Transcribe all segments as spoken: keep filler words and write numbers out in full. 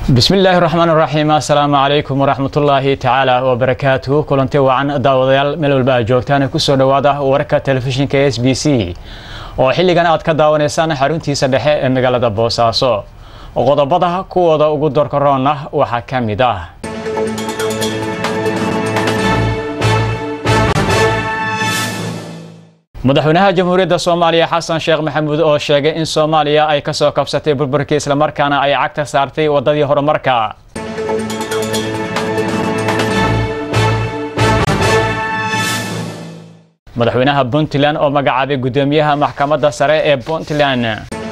بسم الله الرحمن الرحيم. السلام عليكم ورحمة الله تعالى وبركاته. كلنتي وعن داوديال ملول بaa joogtaan ku soo dhawaada wararka telefishinka S B C oo xilligan aad ka daawaneysaan xaruntiisa dhexe ee magaalada Boosaaso. Qodobada kuwooda ugu doorka roona waxa kamid ah madaxweynaha jamhuuriyadda Soomaaliya Xasan Sheekh Maxamuud oo sheegay in Soomaaliya ay ka soo kabsatay burburkii isla markaana ay cagta saartay wadadii horumarka. madaxweynaha Puntland oo magacaabay gudoomiyaha maxkamadda sare ee Puntland.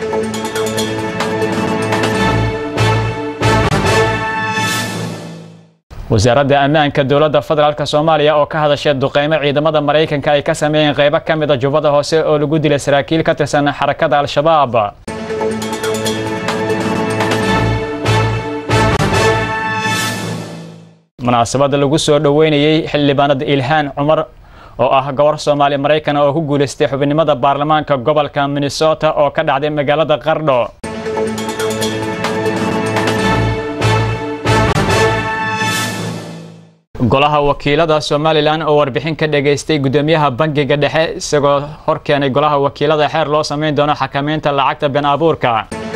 wasaaradda ammaanka dawladda federaalka Soomaaliya oo ka hadashay duqeymo ciidamada Mareykanka ay ka sameeyeen qaybo ka mid ah Jubbada Hoose oo lagu dilay saraakiil ka tirsan xarakada Al-Shabaab. munaasabada lagu soo dhaweynayay xildhibaanada Ilhaan Cumar oo ah gobor Soomaali Mareykan oo ku guuleystay xubinimada baarlamaanka gobolka Minnesota oo ka dhacday magaalada Qardho. golaha wakiilada Somaliland oo warbixin ka dhageystay gudoomiyaha bangiga dhexe isagoo horkeenay golaha wakiilada xeer loo sameyn doono xakameynta lacagta been abuurka.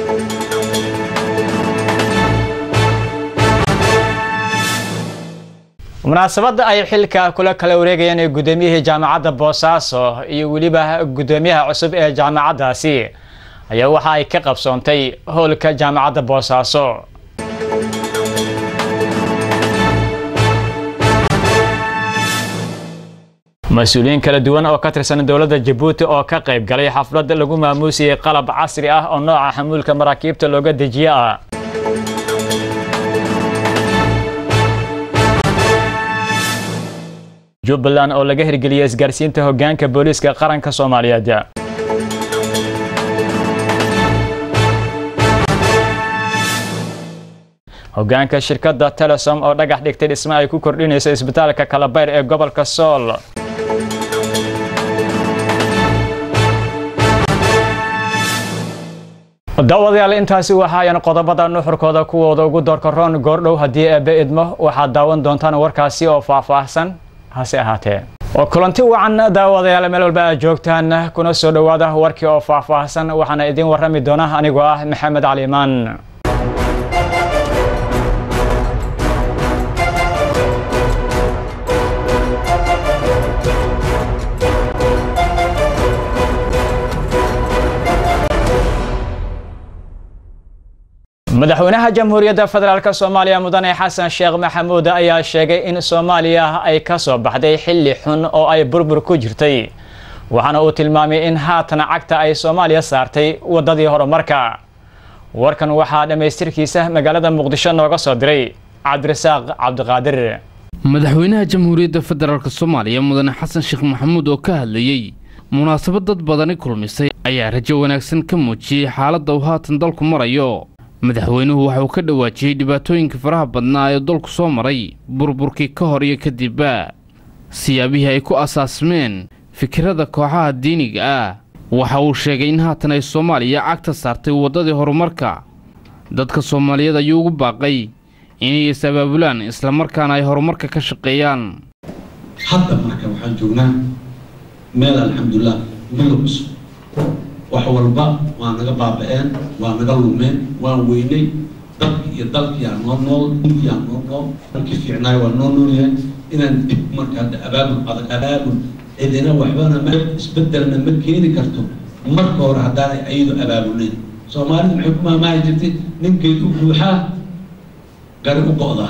munaasabada ay xilka kula kala wareegayeen ee gudoomiyaha jaamacadda Boosaaso iyo waliba gudoomiyaha cusub ee jaamacaddaasi ayaa waxa ay ka qabsoontay hoolka jaamacadda Boosaaso. مسؤولين kala duwan oo ka tirsan dawladda Djibouti oo ka qayb galay xaflad lagu maamuusiyay qalab casri ah oo nooca xamuulka maraakiibta looga dejiyaa. Jubbaland oo laga hirgeliyay isgaarsiinta hoggaanka booliska qaranka Soomaaliyeed. hoggaanka shirkadda Telesom oo dhagax dhigtay dhismo ay ku kordhinayso isbitaalka Kalabayr ee gobolka Sool. daawadayaal intaasi waxa ay qodobada nuxurkooda kuwooda ugu doorka roon goordhow hadii ay beedmo waxa daawan doontaan warkaasi oo faahfaahsan hase ahaatee oo kulanti wacan daawadayaal meel walba joogtaan kuna soo dhawaada warkii oo faahfaahsan waxaana idin warrami doona anigoo ah Maxamed Caliimaan. madaxweynaha jamhuuriyadda federaalka Soomaaliya mudane Xasan Sheekh Maxamuud ayaa sheegay in Soomaaliya ay ka soo baxday xilli xun oo ay burbur ku jirtay waxaana uu tilmaamay in haatan cagta ay Soomaaliya saartay wadadii horumarka. warkan waxaa dhameystirkiisa magaalada Muqdisho nooga soo diray Cabdirasaaq Cabdiqaadir. madaxweynaha jamhuuriyadda federaalka Soomaaliya mudane Xasan Sheekh Maxamuud oo ka hadlayay munaasabad dad badan kulmisay ayaa rajo wanaagsan ka muujiyay xaaladda uu haatan dalku marayo. madaxweynuhu waxa uu ka dhawaajiyay dhibaatooyinka faraha badnaa ee dalku soo maray burburkii ka hor iyo kadib siyaabihii ay ku asaasmeen fikirada kooxaha diiniga ah. waxa uu sheegay in haatan ay Soomaaliya cagta saartay wadadii horumarka. dadka Soomaaliyeed ayuu ugu baaqay inay isabaabulaan isla markaana ay horumarka ka shaqeeyaan. hadda marka waxaan joognaa meel alxamdulillah meel wax walba waa naga baaba'een waa naga lumeen waan weynay dalkii iyo dalkii aan noo nool duntii aan noo nool dalkii fiicnaay waa noo noolyahay inaan dib marka hadda abaabul adag abaabul cidina waxbana ma isbedelna ma keeni karto marka hore haddaanay ayadu abaabulnayn. Soomaalidu maxay ku maamaahi jirtay nin geed u buuxaa gari u go'daa.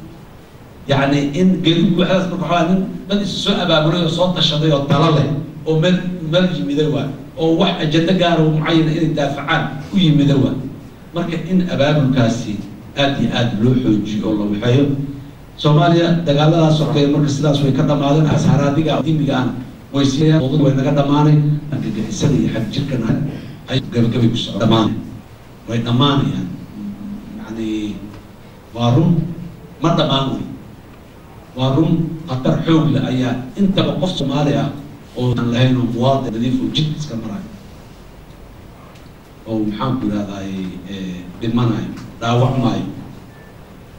yacni in geed u buuxdaas marka waxaa nin dad isu soo abaabulay oo soo tashaday oo talo leh oo meel meel yimiday waa oo wax ajenda gaar ah mucayan inay daafacaan u yimida waa. marka in abaabulkaasi aad iyo aad loo xoojiyo oo la waxeeyo. Soomaaliya dagaaladaas socday marka sidaas way ka dhamaadeen ashaaraadiga diimiga aan way siiyeen way naga dhamaanay argagixisada iyo xag jirkana ay gabagabay ku soo dhamaanay way dhamaanayaan. yacni waa run ma dhamaan wey waa run khatar xoog leh ayaa intaba qof Soomaali ah oo aan lahayn muwaadin nadiif oo jid iska marayo oo maxaan ku raadayay dhimanayo dhaawac maayo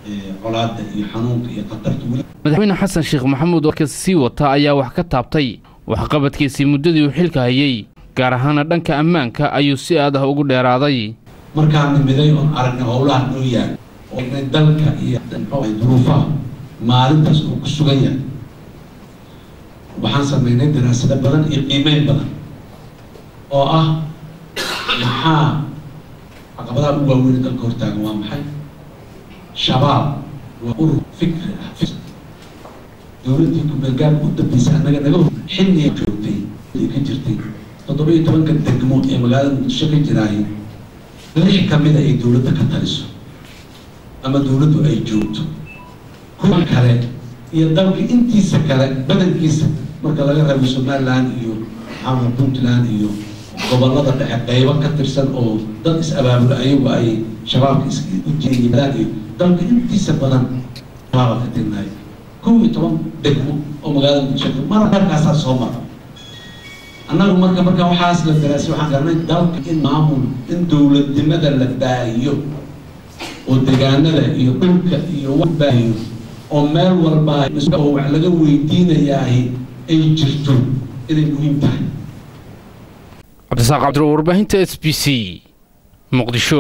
colaadda iyo xanuunka iyo khatarta weli. madaxweyne xasan sheekh maxamuud oo ka sii wata ayaa wax ka taabtay waxqabadkiisii muddadii uu xilka hayay gaar ahaan dhanka ammaanka ayuu si aad ah ugu dheeraaday. markaan nimiday oon aragnay howlaha noo yaal oo inay dalka iyo duruufaha maalintaas uu ku sugan yahay waxaan sameynay daraasado badan iyo qiimeyn badan oo ah maxaa caqabadaha ugu waaweyn dalka hortaagan waa maxay. shabaab waa urur fikri ah dowladdii ku-meelgaarka u dambeysay annaga naga xilliga joogtay ka jirtay toddoba iyo tobanka degmo ee magaalada muqdisho ka jiraayay lix ka mid ay dowladda ka taliso ama dowladdu ay joogto kuwa kale iyo dalka intiisa kale badankiisa marka laga reebo somaliland iyo xamar puntland iyo gobollada dhexe qaybo ka tirsan oo dad is-abaabula ayagu ay shabaabka is u jeediyaan iyo dalka intiisa badan shabaaba ka tirnaay kow iyo toban degmo oo magaalada muqdisho mara halkaasaa soo mara. annagu marka marka waxaas la daraasay waxaan garanay dalka in maamul in dowladnimada la baahiyo oo deegaanada iyo dhulka iyo wax baahiyo oo meel walba oo wax laga weydiinayaa ay jirto inay muhiim tahay. cabdisaaq cabdiro warbaahinta S B C muqdisho.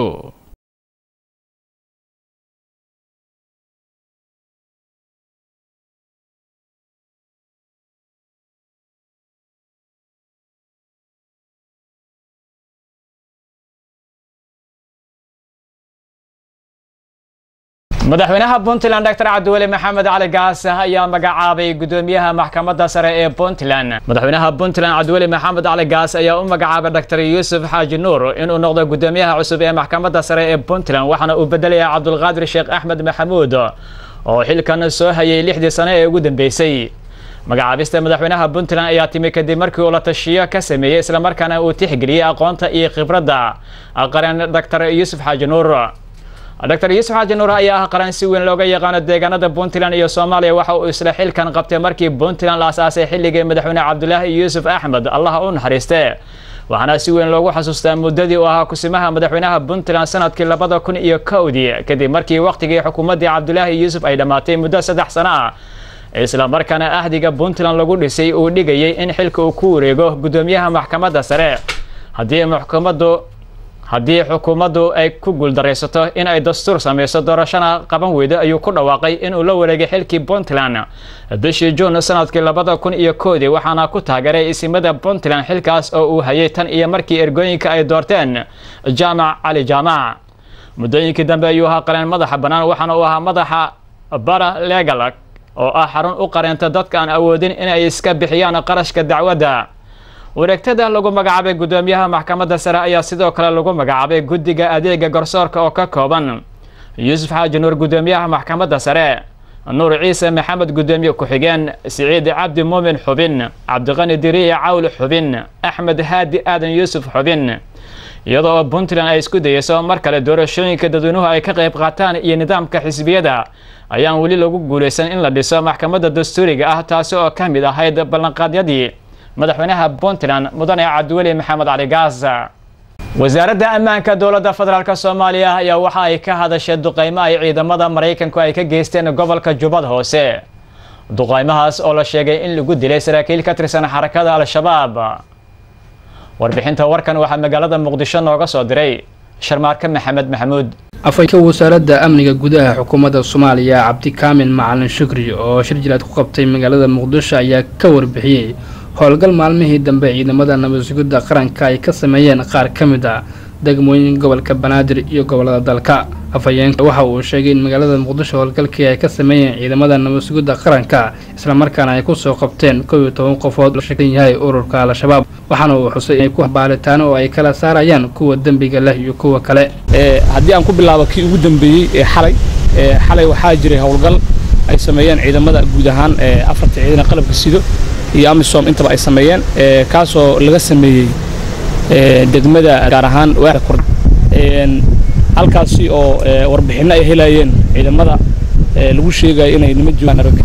madaxweynaha Puntland Doctor Cabdiweli Maxamed Cali Gaas ayaa magacaabay gudoomiyaha maxkamadda sare ee Puntland. madaxweynaha Puntland Cabdiweli Maxamed Cali Gaas ayaa u magacaabay Doctor Yuusuf Xaaji Nuur inuu noqdo gudoomiyaha cusub ee maxkamadda sare ee Puntland waxaana uu bedelayaa Cabdulqaadir Sheekh Axmed Maxamuud oo xilkan soo hayay lixdii sano ee ugu dambeysay. magacaabista madaxweynaha Puntland ayaa timi kadib markii uu la tashiyo ka sameeyay isla markaana uu tixgeliyay aqoonta iyo khibradda qaran Doctor Yuusuf Xaaji Nuur. Doctor Yuusuf Xaaji Nuur ayaa ah qaran si weyn looga yaqaan deegaanada Puntland iyo Soomaaliya waxa uu isla xilkan qabtay markii Puntland la aasaasay xilligii madaxweyne Cabdullaahi Yuusuf Axmed Allah uu naxariistay. waxaana si weyn loogu xasuustaa muddadii uu ahaa kusimaha madaxweynaha Puntland sanadkii labada kun iyo kowdii kadib markii waqtigii xukuumadii Cabdullaahi Yuusuf ay dhamaatay muddo saddex sano ah. isla markaana ahdiga Puntland lagu dhisay uu dhigayay in xilka uu ku wareego gudoomiyaha maxkamadda sare haddii maxkamaddu haddii xukuumaddu ay ku guuldareysato in ay dastuur sameyso doorashana qaban weydo ayuu ku dhawaaqay inuu la wareegay xilkii Puntland bishii June sanadkii labada kun iyo kowdii waxaana ku taageeray isimada Puntland xilkaas oo uu hayay tan iyo markii ergooyinka ay doorteen Jaamac Cali Jaamac. muddooyinkii dambe ayuu ahaa qaran madaxa bannaan waxaana uu ahaa madaxa bara legal oo ah xarun u qareenta dadka aan awoodin in ay iska bixiyaan qarashka dacwadda. wareegtada lagu magacaabay gudoomiyaha maxkamadda sare ayaa sidoo kale lagu magacaabay guddiga adeega garsoorka oo ka kooban Yuusuf Xaaji Nuur gudoomiyaha maxkamadda sare, Nuur Ciise Maxamed gudoomiye ku-xigeen, Siciid Cabdi Muumin xubin, Cabdiqani Diriye Cawl xubin, Axmed Haadi Aadan Yuusuf xubin. iyadoo Puntland ay isku dayayso mar kale doorashooyinka dadweynuhu ay ka qayb qaataan iyo nidaamka xisbiyada ayaan weli lagu guuleysan in la dhiso maxkamadda dastuuriga ah taasi oo ka mid ahayd ballanqaadyadii madaxweynaha Puntland mudane Cabdiweli Maxamed Cali Gaas. wasaaradda ammaanka dowladda federaalka Soomaaliya ayaa waxa ay ka hadashay duqeymo ay ciidamada Mareykanku ay ka geysteen gobolka Jubbada Hoose. duqeymahaas oo la sheegay in lagu dilay saraakiil ka tirsan xarakada Al-Shabaab. warbixinta warkan waxaa magaalada Muqdisho nooga soo diray Sharmaarka Maxamed Maxamuud. afayka wasaaradda amniga gudaha xukuumadda Soomaaliya Cabdi Kaamin Macalin Shukri oo shir jilaad ku qabtay magaalada Muqdisho ayaa ka warbixiyay howlgal maalmihii dambe ciidamada nabadsugidda qaranka ay ka sameeyeen qaar ka mid ah degmooyin gobolka Banaadir iyo gobolada dalka. afayeenka waxa uu sheegay in magaalada Muqdisho howlgalkii ay ka sameeyeen ciidamada nabadsugidda qaranka isla markaana ay ku soo qabteen kow iyo toban qofood oo shaqeyn yahay ururka Al-Shabaab waxaana uu xusay in ay ku baalitaan oo ay kala saarayaan kuwa dambiga leh iyo kuwa kale. ee hadii aan ku bilaabo kii ugu dambeeyay ee xalay ee xalay waxa jiray howlgal ay sameeyeen ciidamada guud ahaan ee afarta ciidan qalabka sido iyo amisom intaba ay sameeyeen ee kaasoo laga sameeyay ee degmada gaar ahaan waaxda kord ee halkaasi oo warbixino ay helayeen ciidamada ee lagu sheegay inay nima joogaan arag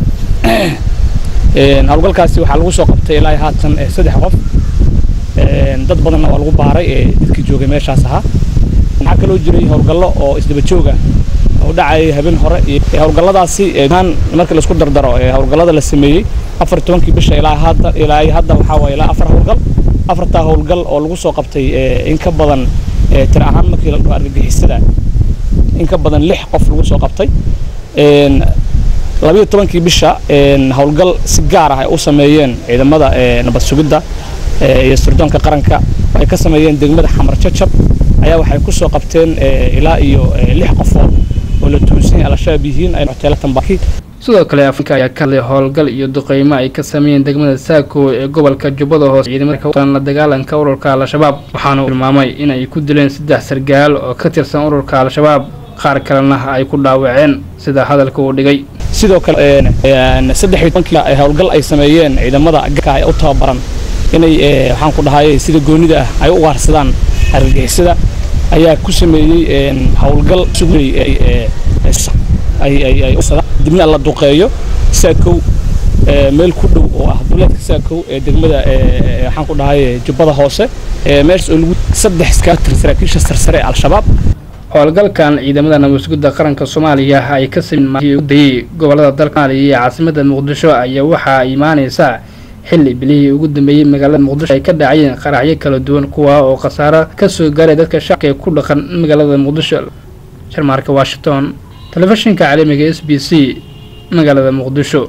ee howlgalkaasi waxa lagu soo qabtay ilaa haatan saddex qof ee dad badan oo lagu baaray ee dadkii joogay meeshaas ahaa. waxa kale oo jiray howlgallo oo isdaba jooga oo dhacay habeen hore hawlgalladaasi markii la isku dardaro hawlgallada la sameeyay afar iyo tobankii bisha ilaa hadda ilaa hadda waxa way ilaa afar hawlgal afarta hawlgal oo lagu soo qabtay in ka badan tir ahaan markii la dhaho argagixisada in ka badan lix qof lagu soo qabtay een laba iyo tobankii bisha een hawlgal si gaar ah ay u sameeyeen ciidamada nabad sugidda iyo sirdoonka qaranka ay ka sameeyeen degmada Xamar Jajab ayaa waxay ku soo qabteen ilaa iyo lix qof oo la tuusin al-shabaab yihiin ay hotel Tambaki sidoo kale Afrika ayaa ka leh howlgal iyo duqeymo ay ka sameeyeen degmada Saako ee gobolka Jubbada Hoose ciidamada ka la dagaalanka ururka al-shabaab waxaana tilmaamay in ay ku dileen saddex sargaal oo ka tirsan ururka al-shabaab qaar kalena ay ku dhaawaceen sida hadalka uu dhigay sidoo kale ee saddex iyo tobankii ay howlgal ay sameeyeen ciidamada gaarka ay u tababaran inay waxaan ku dhahay sida goonida ah ay u waarsadaan argagixisada ayaa ku sameeyay howlgal sugay ay ay ay dibna la duqeeyo Saako meel ku dhow oo ah duleedka Saako ee degmada waxaan ku dhahay Jubbada Hoose meesha oo lagu saddex iska saraakiisha sarsare al-shabaab howlgalkan ciidamada nabad sugidda qaranka Soomaaliya ay ka sameeyay gobolada dalka iyo caasimadda Muqdisho ayaa waxa ay imaanaysaa xilli bilihii ugu dambeeyay magaalada Muqdisho ay ka dhacayeen qaraxyo kala duwan kuwa oo khasaare ka soo gaaray dadka shacabka ku dhaqan magaalada Muqdisho Sharmarka Washington telefishinka caalamiga S B C magaalada Muqdisho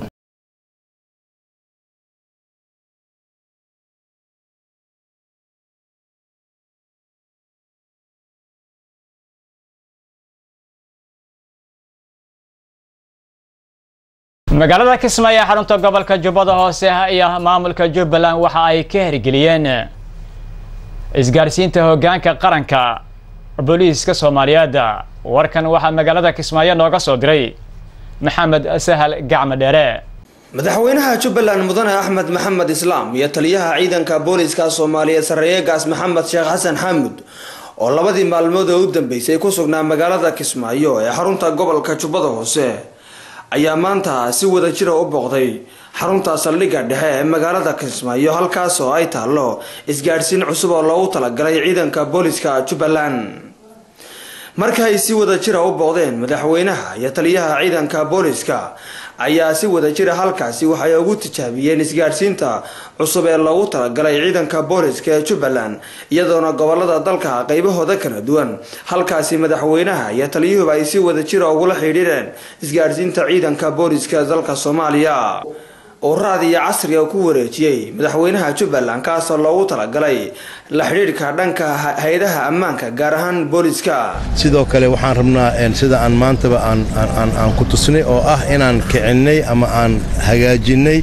magaalada Kismaayo xarunta gobolka Jubbada Hoose iyo maamulka Jubbaland waxa ay ka hirgeliyeen isgaarsiinta hoggaanka qaranka booliiska Soomaaliyeed warkan waxa magaalada Kismaayo nooga soo diray Maxamed Sahal Gacmo Dheere madaxweynaha Jubbaland mudane Axmed Maxamed Islaam iyo taliyaha ciidanka booliiska Soomaaliyeed Sareegaas Maxamed Sheekh Xasan Xamuud oo labadii maalmood u dambeysay ku sugnaa magaalada Kismaayo ee xarunta gobolka Jubbada Hoose ayaa maanta si wada jir u booqday xarunta saldhigga dhexe ee magaalada Kismaayo halkaas oo ay taalo isgaarsiin cusub oo loogu talagalay ciidanka booliiska Jubbaland marka ay si wada jir u booqdeen madaxweynaha iyo taliyaha ciidanka booliiska ayaa si wada jir halkaasi waxay ugu tijaabiyeen isgaarsiinta cusub ee loogu talagalay ciidanka booliiska ee Jubbaland iyadoona gobolada dalka qaybahooda kala duwan halkaasi madaxweynaha iyo taliyuhu ay si wada jir ugu la xiriireen isgaarsiinta ciidanka booliiska dalka Soomaaliya oo raadiyo casri ah ku wareejiyay madaxweynaha Jubbaland kaas oo loogu talagalay la xiriirka dhanka hay'adaha ammaanka gaar ahaan booliiska sidoo kale waxaan rabnaa in sida aan maantaba aan aan aan ku tusnay oo ah inaan kicinay ama aan hagaajinay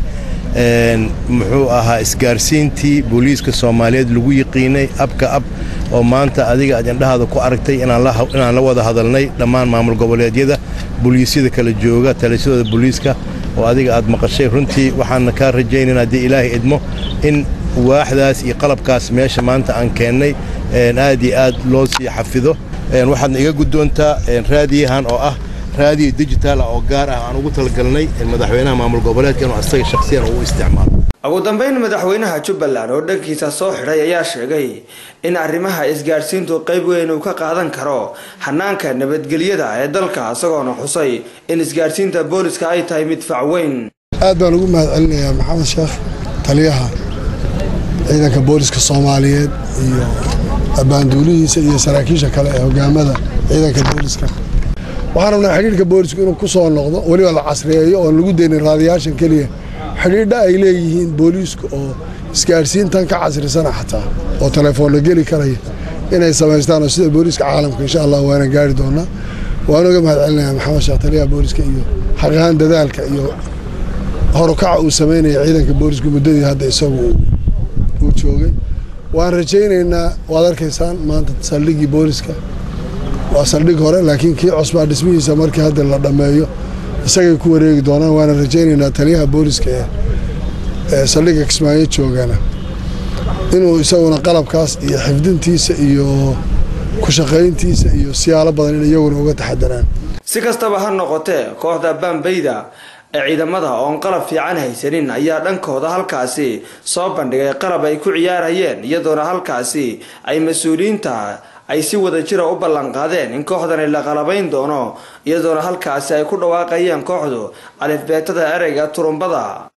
een muxuu ahaa isgaarsiintii booliiska Soomaaliyeed lagu yiqiinay abka ab oo maanta adiga ajandahada ku aragtay inaan la inaan la wada hadalnay dhammaan maamul goboleedyada booliisyada kala jooga talisyada booliiska oo adiga aad maqashay runtii waxaan ka rajaynaynaa hadii Ilaahay idmo in waaxdaas iyo qalabkaas meesha maanta aan keenay een aad iyo aad loo sii xafido een waxaad iga guddoontaa een raadiyahan oo ah raadiyo digital oo gaar ah aan ugu talagalnay madaxweynaha maamul goboleedka inuu asaga shakhsiyan u isticmaalo ugu dambeyn madaxweynaha Jubbaland oo dhankiisa soo xiray ayaa sheegay in arrimaha isgaarsiintu qayb weyn uu ka qaadan karo hanaanka nabadgelyada ee dalka isagoona xusay in isgaarsiinta booliiska ay tahay mid fac weyn aad baan ugu mahadcelinayaa Maxamed Sheekh taliyaha ciidanka booliiska Soomaaliyeed iyo abaanduulihiisa iyo saraakiisha kale ee hogaamada ciidanka booliiska waxaan rabnaa xiriirka booliisku inuu ku soo noqdo waliba la casriyeeyo oo lagu deynay raadiyaashan kaliya xiriirda ay leeyihiin booliisku oo isgaarsiintan ka casrisan xataa oo telefoon la geli karaya inay sameystaan oo sida booliiska caalamka insha Allah waana gaari doonaa waan uga mahadcelinayaa Maxamed Sheekh taliyaha booliiska iyo xaqaan dadaalka iyo horukaca uu sameeyay ciidanka booliisku muddadii hadda isagu uu joogay waan rajaynaynaa waad arkaysaan maanta saldhiggii booliiska waa saldhig hore laakiin kii cusbaa dhismihiisa markii hadda la dhameeyo isagay ku wareegi doonaan waana rajaynaynaa taliyaha booliiska ee saldhigga Kismaayo joogana inuu isaguna qalabkaas iyo xifdintiisa iyo ku shaqayntiisa iyo siyaalo badan in iyaguna uga taxadaraan si kastaba ha noqotee kooxda Bambayda ee ciidamada oo qalab fiican haysanin ayaa dhankooda halkaasi soo bandhigay qalab ay ku ciyaarayeen iyadoona halkaasi ay mas'uuliyiinta ay si wada jira u ballan qaadeen in kooxdani la qalabayn doono iyadoona halkaasi ay ku dhawaaqayeen kooxdu alifbeetada ereyga turumbada.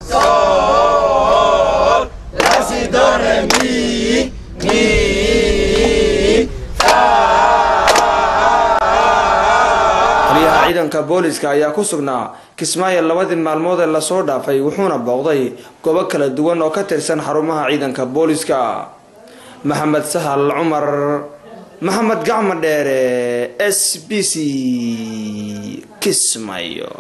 taliyaha ciidanka booliska ayaa ku sugnaa Kismaayo labadii maalmood ee la soo dhaafay wuxuuna booqday goobo kala duwan oo ka tirsan xarumaha ciidanka booliska. Maxamed Sahal Cumar Maxamed Gacmo Dheere S B C Kismaayo.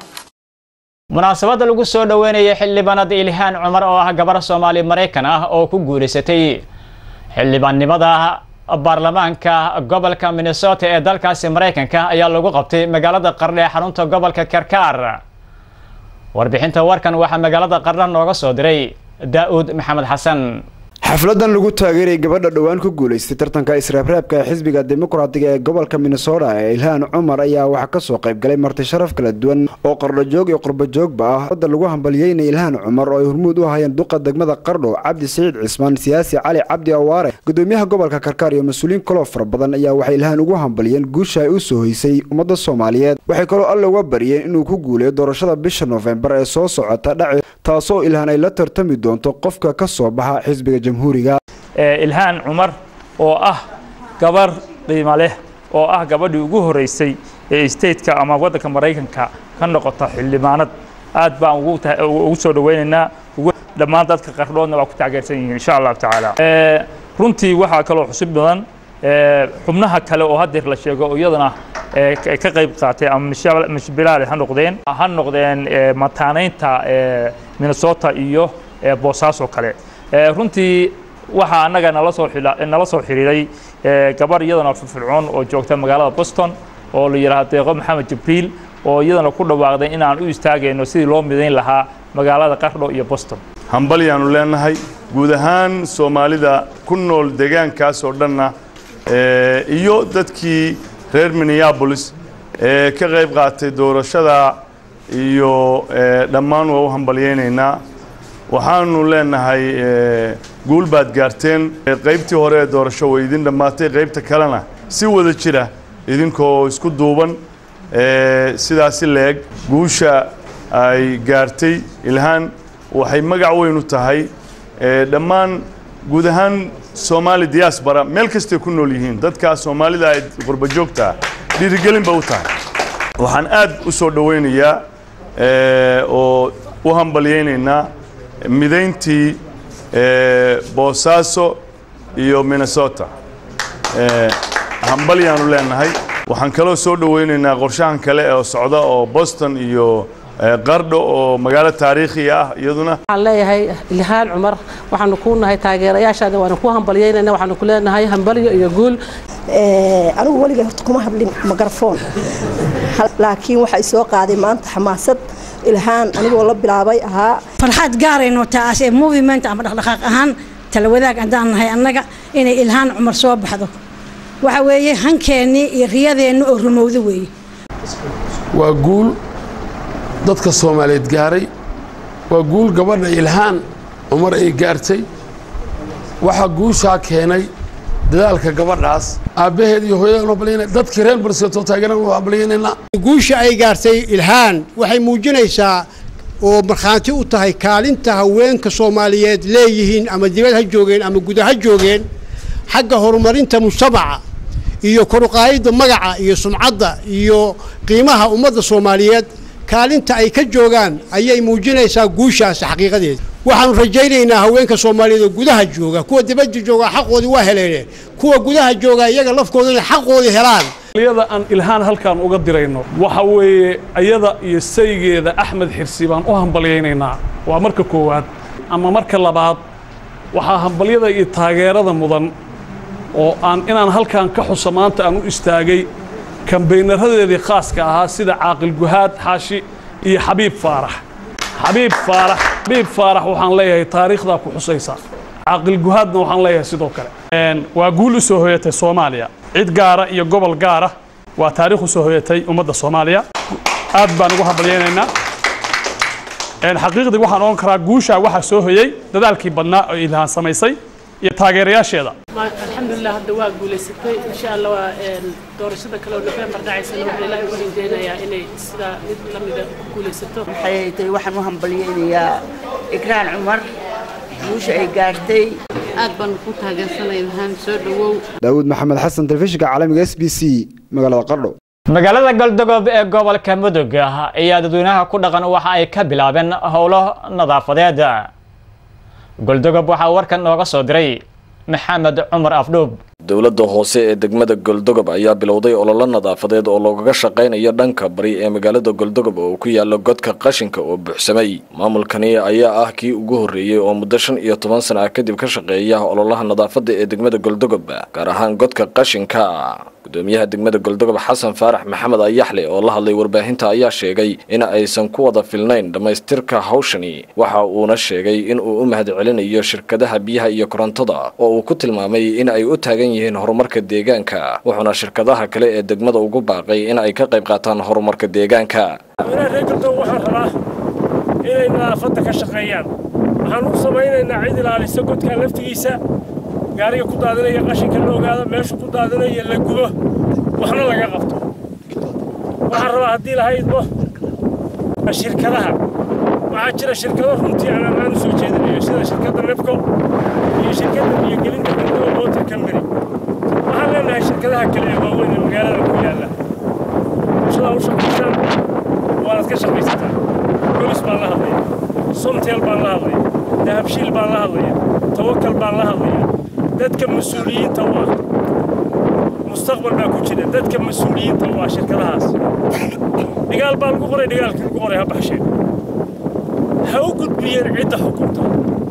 munaasabada lagu soo dhaweynayay xildhibaanada Ilhaan Cumar oo ah gabar Soomaali Mareykan ah oo ku guuleysatay xildhibaannimada baarlamaanka gobolka Minnesota ee dalkaasi Mareykanka ayaa lagu qabtay magaalada Qardho ee xarunta gobolka Karkaar. warbixinta warkan waxa magaalada Qardho nooga soo diray Daawud Maxamed Xasan. xafladan lagu taageeray gabadha dhawaan ku guuleystay tartanka israabraabka ee xisbiga dimuqraadiga ee gobolka Minnesota ee Ilhaan Cumar ayaa waxa ka soo qayb galay marti sharaf kala duwan oo Qardho joog iyo qurbo joogba ah. wada lagu hambalyeeyay Ilhaan Cumar oo ay hormuud u hayeen duqa degmada Qardho Cabdi Saciid Cismaan siyaasi Cali Cabdi Awaare gudoomiyaha gobolka Karkaar iyo mas'uuliin kale oo fara badan ayaa waxay Ilhaan ugu hambalyeeyeen guusha ay u soo hoysay ummadda Soomaaliyeed. waxay kaloo alle uga bariyeen inuu ku guuleeyo doorashada bisha November ee soo socota dhac taasoo Ilhaan ay la tartami doonto qofka ka soo baxa xisbiga jamhuuriga. Ilhaan Cumar oo ah gabar qiimo leh oo ah gabadhii ugu horeysay ee state-ka ama waddanka Mareykanka ka noqota xildhibaanad aad baan ugu ugu soo dhaweynaynaa dhammaan dadka Qardhoodna waa ku taageersan yihiin insha Allah taala. ee runtii waxa kale oo xusub badan ee xubnaha kale oo hadda la sheego oo iyadana ka qayb qaatay ama mashbilaal ha noqdeen ha noqdeen mataaneynta Minnesota iyo Boosaaso kale. runtii waxa anaga nala soo nala soo xiriiray gabar iyadana firfircoon oo joogta magaalada Boston oo la yiraahdo Deeqo Maxamed Jibriil oo iyadana ku dhawaaqday in aan u istaagayno sidii loo midayn lahaa magaalada Qardho iyo Boston. hambalyaanu leenahay guud ahaan Soomaalida ku nool deegaankaas oo dhanna iyo dadkii reer Minneapolis ee ka qayb qaatay doorashada iyo dhammaan waa u hambalyeynayna. waxaanu leenahay guul baad gaarteen qaybtii hore ee doorasho way idin dhamaatay qaybta kalena si wada jira idinkoo isku duuban sidaas leeg guusha ay gaartay Ilhaan waxay magac weyn u tahay dhammaan guud ahaan Soomaali diaspora meel kasta ku nool yihiin dadka Soomaalida ay qurba joogta dhiirigelin ba u tahay. waxaan aad u soo dhaweynayaa oo u hambalyeynaa midayntii Boosaaso iyo Minnesota. hambalyaanu leenahay. waxaan kaloo soo dhaweynaynaa qorshahan kale ee socda oo Boston iyo Qardho oo magaalo taariikhi ah iyaduna. waxaan leeyahay Ilhaan Cumar waxaanu ku nahay taageerayaashaada waana ku hambalyeynaa waxaanu ku leenahay hambalyo iyo guul. ee anigu waliga horta kuma hadlin mikrafoon laakiin waxa soo qaaday maanta xamaasad Ilhaan anigoo la bilaabay ahaa farxad gaar ah taas ee movement ama dhaqdhaqaaq ahaan tala wadaag aan nahay annaga inay Ilhaan Cumar soo baxdo waxa weeye hankeeni iyo riyadeenu oo rumowdo weeye. waa guul dadka Soomaaliyeed gaaray waa guul gabadha Ilhaan Cumar ay gaartay waxa guusha keenay dadaalka gabadhaas aabaheed iyo hooyada loo baleenay dadkii reer Minnesota taageeraan oo baleenayna. guusha ay gaartay Ilhaan waxay muujinaysaa oo marxaanti u tahay kaalinta haweenka Soomaaliyeed leeyihiin ama dibadda joogeen ama gudaha joogeen xagga horumarinta mujtamaca iyo kor u qaadida magaca iyo sumcadda iyo qiimaha ummadda Soomaaliyeed kaalinta ay ka joogaan ayay muujinaysaa guushaas xaqiiqadeed. waxaan rajaynaynaa haweenka Soomaaliyeed oo gudaha jooga kuwa dibadda jooga xaqoodii waa heleen kuwa gudaha jooga iyaga lafkooda xaqoodii helaan. iyada aan Ilhaan halkaan uga dirayno waxa weeye ayada iyo saygeeda Axmed Xirsi baan u hambalyeynaa waa marka koowaad. ama marka labaad waxa hambalyada iyo taageerada mudan oo aan inaan halkaan ka xuso maanta aan u istaagay kambeynaradeedii khaaska ahaa sida Caaqil Guhaad Xaashi iyo Xabiib Faarax. Xabiib Faarax Xabiib Faarax waxaan leeyahay taariikhda ku xusaysa. Caaqil Guhaadna waxaan leeyahay sidoo kale. een waa guul u soo hoyatay Soomaaliya. cid gaara iyo gobol gaara waa taariikh u soo hoyatay ummadda Soomaaliya. aad baan ugu hambalyeynaa. een xaqiiqdii waxaan oon karaa guusha waxa soo hoyay dadaalkii badnaa oo Ilhaan samaysay iyo taageerayaasheeda. alxamdulilah hadda waa guulaysatay insha allah waa doorashada kale oo November dhacaysana waxaan ilaahay ugu rajaynayaa inay sida mid la mid ah ku guulaysato. maxay tahay waxaan u hambaliyaynayaa Ikraan Cumar guusha ay gaartay aad baan ku taageersanay ilhaan soo dhawow. Daawud Maxamed Xasan telefishinka caalamiga S B C magaalada Qardho. magaalada Galdogob ee gobolka Mudug ayaa dadweynaha ku dhaqan waxa ay ka bilaabeen howlo nadaafadeed. Galdogob waxa warkan nooga soo diray Maxamed Cumar Afdhoob. dowladda hoose ee degmada Galdogob ayaa bilowday olole nadaafadeed oo looga shaqeynayo dhanka bari ee magaalada Galdogob oo ku yaala godka qashinka oo buuxsamay. maamulkani ayaa ah kii ugu horeeyay oo muddo shan iyo toban sano kadib ka shaqeeya ololaha nadaafadda ee degmada Galdogob gaar ahaan godka qashinka. gudoomiyaha degmada Galdogob Xasan Faarax Maxamed Ayaxle oo la hadlay warbaahinta ayaa sheegay in aysan ku wada filnayn dhamaystirka hawshani. waxa uu na sheegay in uu u mahadcelinayo shirkadaha biyaha iyo korontada oo uu ku tilmaamay in ay u taagan yihiin horumarka deegaanka. wuxuuna shirkadaha kale ee degmada ugu baaqay in ay ka qayb qaataan horumarka deegaanka. waxaan rabaa inay nadaafadda ka shaqeeyaan. waxaan u samaynaynaa cid ilaalisa godka laftigiisa gaariga ku daadinaya qashinka la ogaado meesha ku daadinaya la gubo waxna laga qabto. waxaan rabaa haddii lahaydbo shirkadaha waxaa jira shirkado runtii aan ammaan u soo jeedinayo sida shirkadda Nebco iyo shirkadda biyogelinta Galdogob Water Company. waxaan leenahay shirkadaha kale ee waaweyn ee magaalada ku yaalla bulshada u shaqaysaan waad ka shaqaysataa. bolis baan la hadlaya, Somtel baan la hadlaya, Dahabshiil baan la hadlaya, Tawakkal baan la hadlaya. dadka mas'uuliyiinta waa mustaqbal baa ku jira dadka mas'uuliyiinta waa shirkadahaas. dhigaal baan ugu qoray dhigaalkii ugu qoray ha baxsheen ha u gudbiyeen cidda xukunta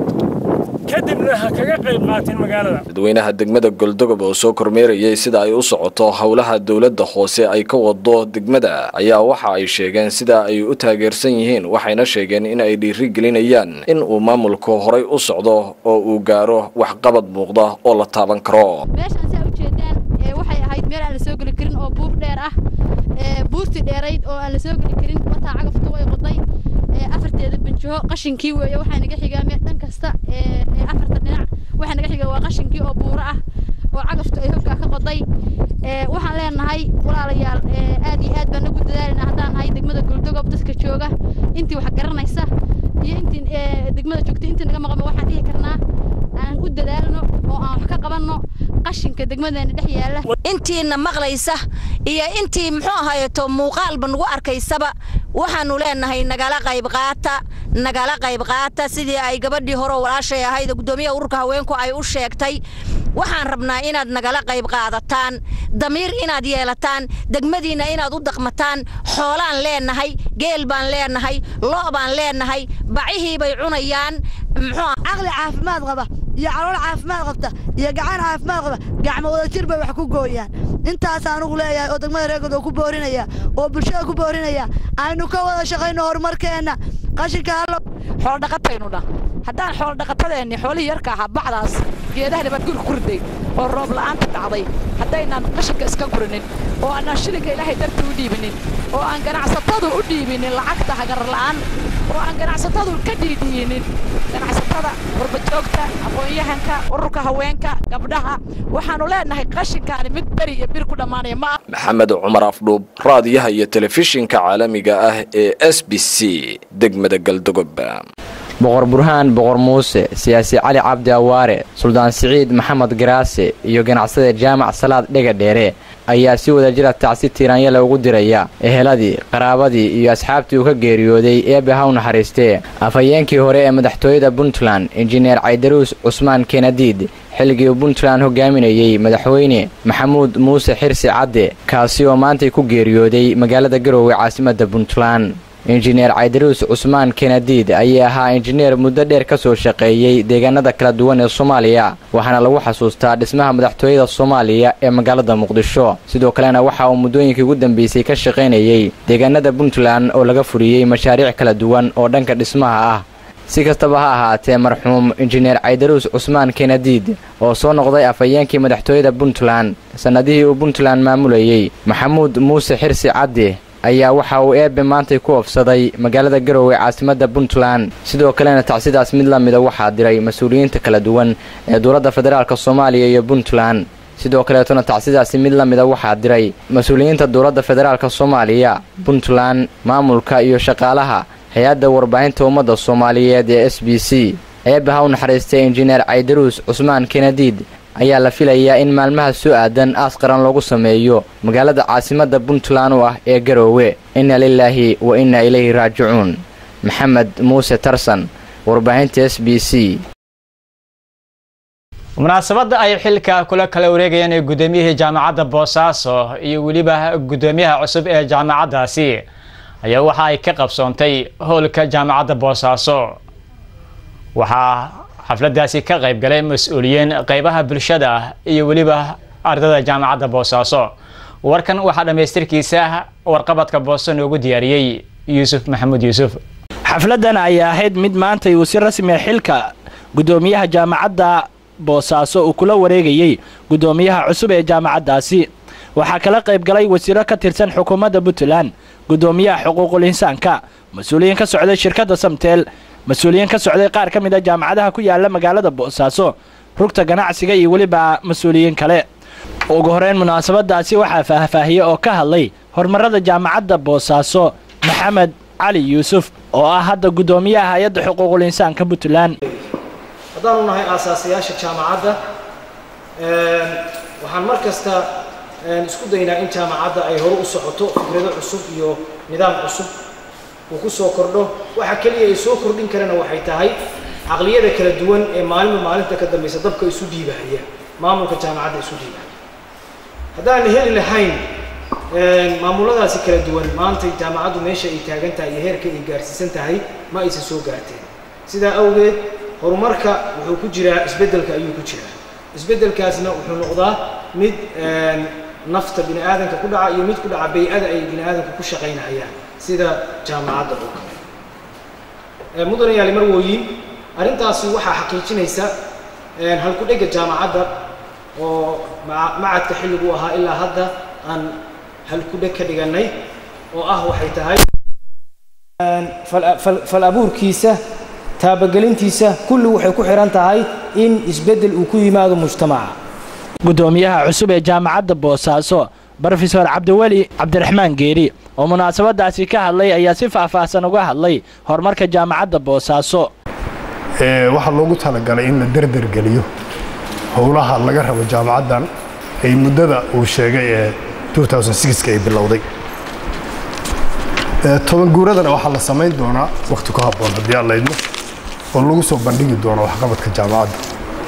kadibna ha kaga qayb qaateen magaalada. dadweynaha degmada Galdogob oo soo kormeerayay sida ay u socoto howlaha dowladda hoose ay ka wado degmada ayaa waxa ay sheegeen sida ay u taageersan yihiin waxayna sheegeen in ay dhiiri gelinayaan in uu maamulku horay u socdo oo uu gaaro wax qabad muuqda oo la taaban karo. meeshaan saa u jeedaan ee waxay ahayd meel aan la soo gali karin oo buur dheer ah ee buurti dheerayd oo aan la soo gali karin wataa cagaftu way qoday ee afarteeda banjoo qashinkii weeye waxaa naga xigaa meel dhan kasta ee afarta dhinac waxaa naga xigaa waa qashinkii oo buuro ah oo cagaftu ay hoggaa ka qoday ee waxaan leenahay walaalayaal ee aad iyo aad baan ugu dadaalinaa haddaan nahay degmada Galdogob dadka jooga intii wax garanaysa iyo intii ee degmada joogta intii naga maqan waxaan dhihi karnaa aan u dadaalno oo aan wax ka qabanno qashinka degmadeena dhex yaala. intiina maqlaysa iyo intii muxuu ahaayeeto muuqaalba nagu arkaysaba waxaanu leenahay nagala qayb qaata nagala qayb qaata sidii ay gabadhii hore walaashay ahayd gudoomiyaha ururka haweenku ay u sheegtay. waxaan rabnaa inaad nagala qayb qaadataan damiir inaad yeelataan degmadiina inaad u dhaqmataan. xoolaan leenahay geel baan leenahay loo baan leenahay bacihii bay cunayaan muxuu aqli caafimaad qaba iyo calool caafimaad qabta iyo gacan caafimaad qaba gacmo wada jir bay wax ku gooyaan. intaas aan ugu leeyahay oo degmada reer Galdogob ku boorinaya oo bulshada ku boorinaya aynu ka wada shaqeyno horumarkeena qashinka halo xoolo dhaqataynu dha haddaan xoolo dhaqatadeeni xoolihii yarka ahaa bacdaas geedaha nabad guri ku riday oo roob la'aanta dhacday haddaynaan qashinka iska gurinin oo aan shilinka ilaahay dartii u dhiibinin oo aan ganacsatadu u dhiibinin lacagta hagar la'aan oo aan ganacsatadu ka dhiidhiyinin ganacsatada qurbajoogta aqoon-yahanka ururka haweenka gabdhaha waxaanu leenahay qashinkaani mid beri iyo bir ku dhammaanaya ma Maxamed Cumar Afdhoob raadiyaha iyo telefishinka caalamiga ah ee S B C degmada Galdogob. boqor burhaan boqor muuse siyaasi cali cabdi awaare suldaan siciid maxamed garaase iyo ganacsade jaamac salaad dhega dheere ayaa si wada jira tacsi tiiraanyada ugu diraya eheladii qaraabadii iyo asxaabtii uu ka geeriyooday eebe ha u naxariistee afhayeenkii hore ee madaxtooyada Puntland injineer Caydaruus Cusmaan Keenadiid xilligii Puntland hogaaminayay madaxweyne Maxamuud Muuse Xirsi Cadde kaasi oo maanta ku geeriyooday magaalada Garowe caasimadda Puntland. injineer Caydaruus Cusmaan Keenadiid ayaa ahaa injineer muddo dheer ka soo shaqeeyay deegaanada kala duwan ee Soomaaliya waxaana lagu xasuustaa dhismaha madaxtooyada Soomaaliya ee magaalada Muqdisho. sidoo kalena waxa uu muddooyinkii ugu dambeysay ka shaqeynayay deegaanada Puntland oo laga furiyay mashaariic kala duwan oo dhanka dhismaha ah. si kastaba ha ahaatee marxuum injineer Caydaruus Cusmaan Keenadiid oo soo noqday afhayeenkii madaxtooyada Puntland sanadihii uu Puntland maamulayay Maxamuud Muuse Xirsi Cadde ayaa waxa uu eebbe maantay ku ofsaday magaalada Garowe caasimadda Puntland sidoo kalena tacsidaas mid la mida waxaa diray mas'uuliyiinta kala duwan ee dowladda federaalka Soomaaliya iyo Puntland sidoo kaleetona tacsidaasi mid la mida waxaa diray mas'uuliyiinta dowladda federaalka Soomaaliya Puntland maamulka iyo shaqaalaha hay'adda warbaahinta ummadda Soomaaliyeed ee S B C eebbe ha u naxariistay injineer Caydaruus Cusmaan Kenadiid ayaa la filayaa in maalmaha soo aadan aas qaran lagu sameeyo magaalada caasimadda Puntland oo ah ee Garowe inna lillahi wa inna ilayhi raaji'uun Maxamed Muuse Tarsan warbaahinta S B C munaasabada ay xilka kula kala wareegayeen ee gudoomiyaha jaamacadda Boosaaso iyo waliba gudoomiyaha cusub ee jaamacaddaasi ayaa waxa ay ka qabsoontay hoolka jaamacadda Boosaaso waxa xafladaasi ka qayb galay mas'uuliyiin qaybaha bulshada iyo waliba ardayda jaamacadda Boosaaso warkan waxa dhameystirkiisa warqabadka Booso noogu diyaariyay Yuusuf Maxamuud Yuusuf xafladan ayaa ahayd mid maanta uu si rasmi ah xilka gudoomiyaha jaamacadda Boosaaso uu kula wareegayay gudoomiyaha cusub ee jaamacaddaasi waxa kala qayb galay wasiiro ka tirsan xukuumadda Puntland gudoomiyaha xuquuqul insaanka mas'uuliyiin ka socday shirkadda Samtel mas'uuliyiin ka socday qaar ka mid ah jaamacadaha ku yaala magaalada Boosaaso rugta ganacsiga iyo waliba mas'uuliyiin kale ugu horeyn munaasabadaasi waxa faahfaahiyay oo ka hadlay horumarada jaamacadda Boosaaso Maxamed Cali Yuusuf oo ah hadda gudoomiyaha hay'adda xuquuqul insaanka Puntland hadaan nahay aasaasiyaasha jaamacadda ee waxaan markasta isku daynaa in jaamacadda ay hor u socoto fikrado cusub iyo nidaam cusub uu ku soo kordho waxa kaliya ay soo kordhin karana waxay tahay aqliyada kala duwan ee maalmo maalinta ka dambaysa dabka isu dhiibahaya maamulka jaamacadda isu dhiibahaya hadaan heli lahayn maamuladaasi kala duwan maanta jaamacaddu meesha ay taagan tahay iyo heerka ay gaarsiisan tahay ma aysan soo gaarteen sida awgeed horumarka wuxuu ku jiraa isbedelka ayuu ku jiraa isbedelkaasna wuxuu noqdaa mid nafta bini aadanka ku dhaca iyo mid ku dhaca bay'ada ay bini aadanku ku shaqaynayaan sida jaamacadda oo kale ee mudan yaali marwooyin arintaasi waxa xaqiijinaysa hal ku dhiga jaamacadda oo macadka xilligu ahaa ilaa hadda aan hal ku dhig ka dhiganay oo ah waxay tahay fal abuurkiisa taabagelintiisa kullu waxay ku xiran tahay in isbedel uu ku yimaado mujtamaca gudoomiyaha cusub ee jaamacadda Boosaaso Professor Cabdiwali Cabdiraxmaan Geeri oo munaasabadaasi ka hadlay ayaa si faahfaahsan uga hadlay horumarka jaamacadda Boosaaso ee waxa loogu talagalay in la darder galiyo howlaha laga rabo jaamacaddan ay muddada uu sheegay ee two thousand six ka ay bilowday ee toban guuradana waxa la sameyn doonaa waqti ku habboon haddii alla idmo oo lagu soo bandhigi doono waxqabadka jaamacadda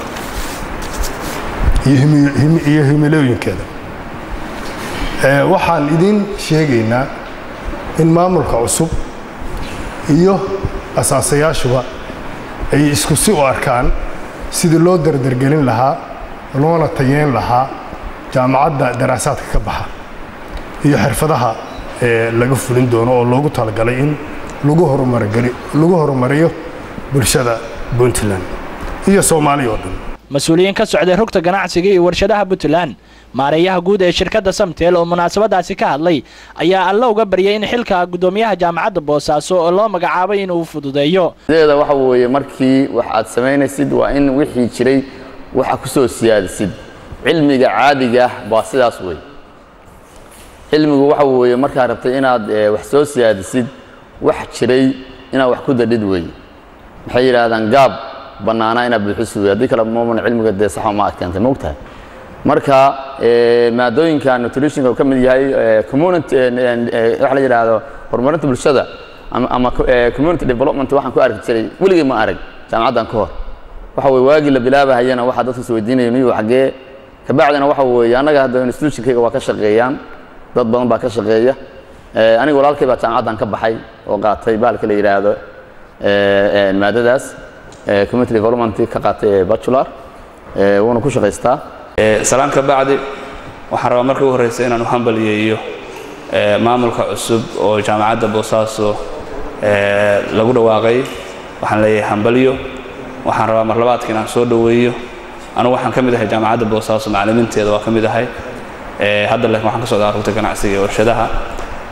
iyo himilooyinkeeda ee waxaan idin sheegaynaa in maamulka cusub iyo asaasayaashuba ay isku si u arkaan sidii loo dardargelin lahaa loona tayeyn lahaa jaamacadda daraasaadka ka baxa iyo xirfadaha ee laga fulin doono oo loogu talagalay in lagu horumariyo lagu horumariyo bulshada Puntland iyo Soomaaliya oo dhan mas'uuliyiin ka socday rugta ganacsiga iyo warshadaha Puntland maareeyaha guud ee shirkadda Samtel oo munaasabadaasi ka hadlay ayaa alla uga baryay in xilka gudoomiyaha jaamacadda Boosaaso oo loo magacaabay inuu fududeeyo sideeda waxa weeye markii wax aad sameynaysid waa in wixii jiray waxa ku soo siyaadisid cilmiga caadiga ah baa sidaas weey cilmigu waxa weeye marka rabtay inaad wax soo siyaadisid wax jiray inaad wax ku dadid weey maxay yiraahdaan gaab banaana ina buuxiso hadii kala mooman cilmiga de sax ma adkeentay moogtahay marka ee maadooyinka nutrition oo kamid yahay community wax la yiraahdo horumarinta bulshada ama community development waxaan ku arki jiray waligeey ma arag jaamacadan ka hor waxa way waagi la bilaabahayna waxa dadku soo weydiinayeen iyo xagee ka bacdina waxa way anaga hadda institutionkayga waa ka shaqeeyaan dad badan baa ka shaqeeya ee aniga walaalkay baa jaamacadan ka baxay oo qaatay baalka la yiraahdo ee maadadaas community development ka qaatay bachelor ee wana ku shaqeystaa ee salaan ka bacdi waxaan rabaa markii ugu horeysay inaan u hambaliyeeyo ee maamulka cusub oo jaamacadda Boosaaso ee lagu dhawaaqay waxaan leeyahay hambaliyo waxaan rabaa mar labaadkii inaan soo dhaweeyo anigu waxaan ka mid ahay jaamacadda Boosaaso macallimiinteeda waa ka mid ahay ee hadda leh waxaan ka soo daartay ganacsiga iyo warshadaha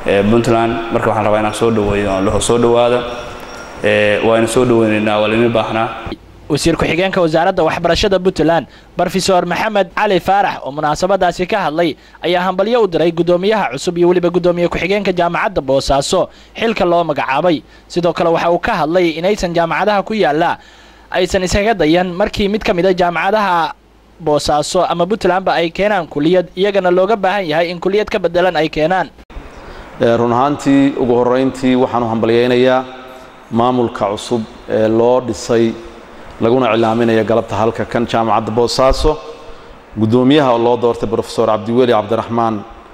puntland marka waxaan rabaa inaan soo dhaweeyo aan laho soo dhawaada waana soo dhaweynaynaa waa lama baahnaa wasiir ku-xigeenka wasaaradda waxbarashada puntland brofesor maxamed cali faarax oo munaasabadaasi ka hadlay ayaa hambalyo u diray guddoomiyaha cusub iyo weliba guddoomiye ku-xigeenka jaamacadda boosaaso xilka loo magacaabay sidoo kale waxa uu ka hadlay inaysan jaamacadaha ku yaalla aysan isaga dayan markii mid ka mid a jaamacadaha boosaaso ama puntlandba ay keenaan kuliyad iyagana looga baahan yahay in kuliyad ka bedelan ay keenaan run ahaantii ugu horreyntii waxaanu hambalyaynayaa maamulka cusub ee loo dhisay laguna cilaaminaya galabta halka kan jaamacadda boosaaso guddoomiyaha oo loo doortay brofesor cabdiweli cabdiraxmaan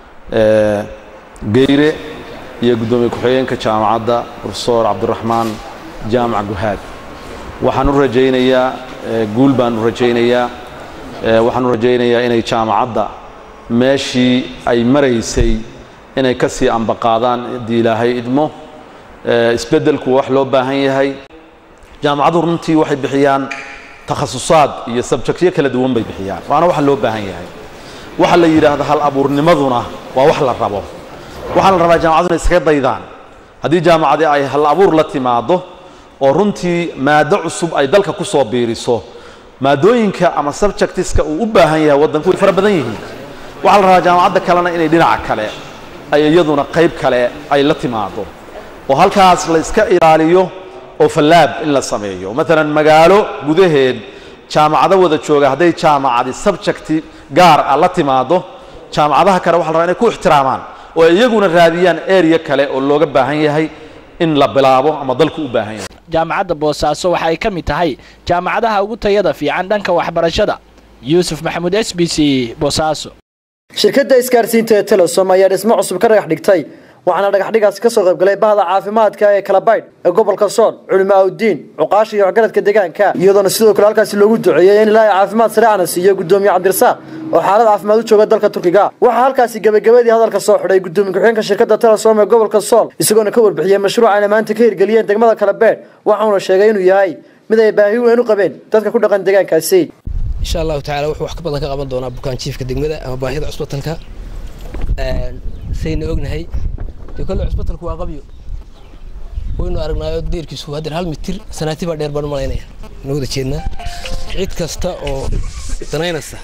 geyre iyo guddoomiye ku-xigeenka jaamacadda brofesor cabdiraxmaan jaamac guhaad waxaan u rajaynayaa guul baan u rajaynayaa waxaan u rajaynayaa inay jaamacadda meeshii ay maraysay inay ka sii ambaqaadaan haddii ilaahay idmo isbeddelku wax loo baahan yahay jaamacadu runtii waxay bixiyaan takhasusaad iyo sabjectyo kala duwan bay bixiyaan waana waxa loo baahan yahay waxa la yiraahdo hal abuurnimaduna waa wax la rabo waxa la rabaa jaamacaduna iska daydaan haddii jaamacadi ay hal abuur la timaado oo runtii maado cusub ay dalka ku soo biiriso maadooyinka ama subjectiska uu u baahan yahay waddanku way fara badan yihiin waxa la rabaa jaamacadda kalena inay dhinaca kale ay iyaduna qayb kale ay la timaado oo halkaas la iska ilaaliyo oo fallaab in la sameeyo maalan magaalo gudaheed jaamacado wada jooga hadday jaamacadi subject gaar ah la timaado jaamacadaha kale waxa la rabaa inay ku ixtiraamaan oo iyaguna raadiyaan area kale oo looga baahan yahay in la bilaabo ama dalku u baahan yahay jaamacadda boosaaso waxa ay ka mid tahay jaamacadaha ugu tayada fiican dhanka waxbarashada yuusuf maxamuud s b c boosaaso shirkadda isgaarsiinta ee telesom ayaa dhismo cusub ka dhagax dhigtay waxaana dhagaxdhigaas ka soo qayb galay bahda caafimaadka ee Kalabayd ee gobolka Sool culimo awdiin cuqaash iyo waxgaradka deegaanka iyadoona sidoo kale halkaasi loogu duceeyay in ilaahay caafimaad sare siiyo gudoomiye Cabdirasaaq oo xaalad caafimaad u jooga dalka Turkiga waxa halkaasi gabagabadii hadalka soo xidhay gudoomiye ku-xigeenka shirkadda Telesom ee gobolka Sool isagoona ka warbixiyay mashruuca ay maanta ka hirgeliyeen degmada Kalabayd waxaana sheegay inuu yahay mid ay baahi weyn u qabeen dadka ku dhaqan deegaankaasi insha Allah ta'ala wuxuu wax ka badan ka qaban doonaa bukaan jiifka degmada ama baahida cusbitalka een sayna ognahay كل عصبتك واقبيو وإنه أرجعنا يدير كيسو هذا هل متر سنتي بعد أربعة ملايين نقول تشينا عيد كستا أو تنين السه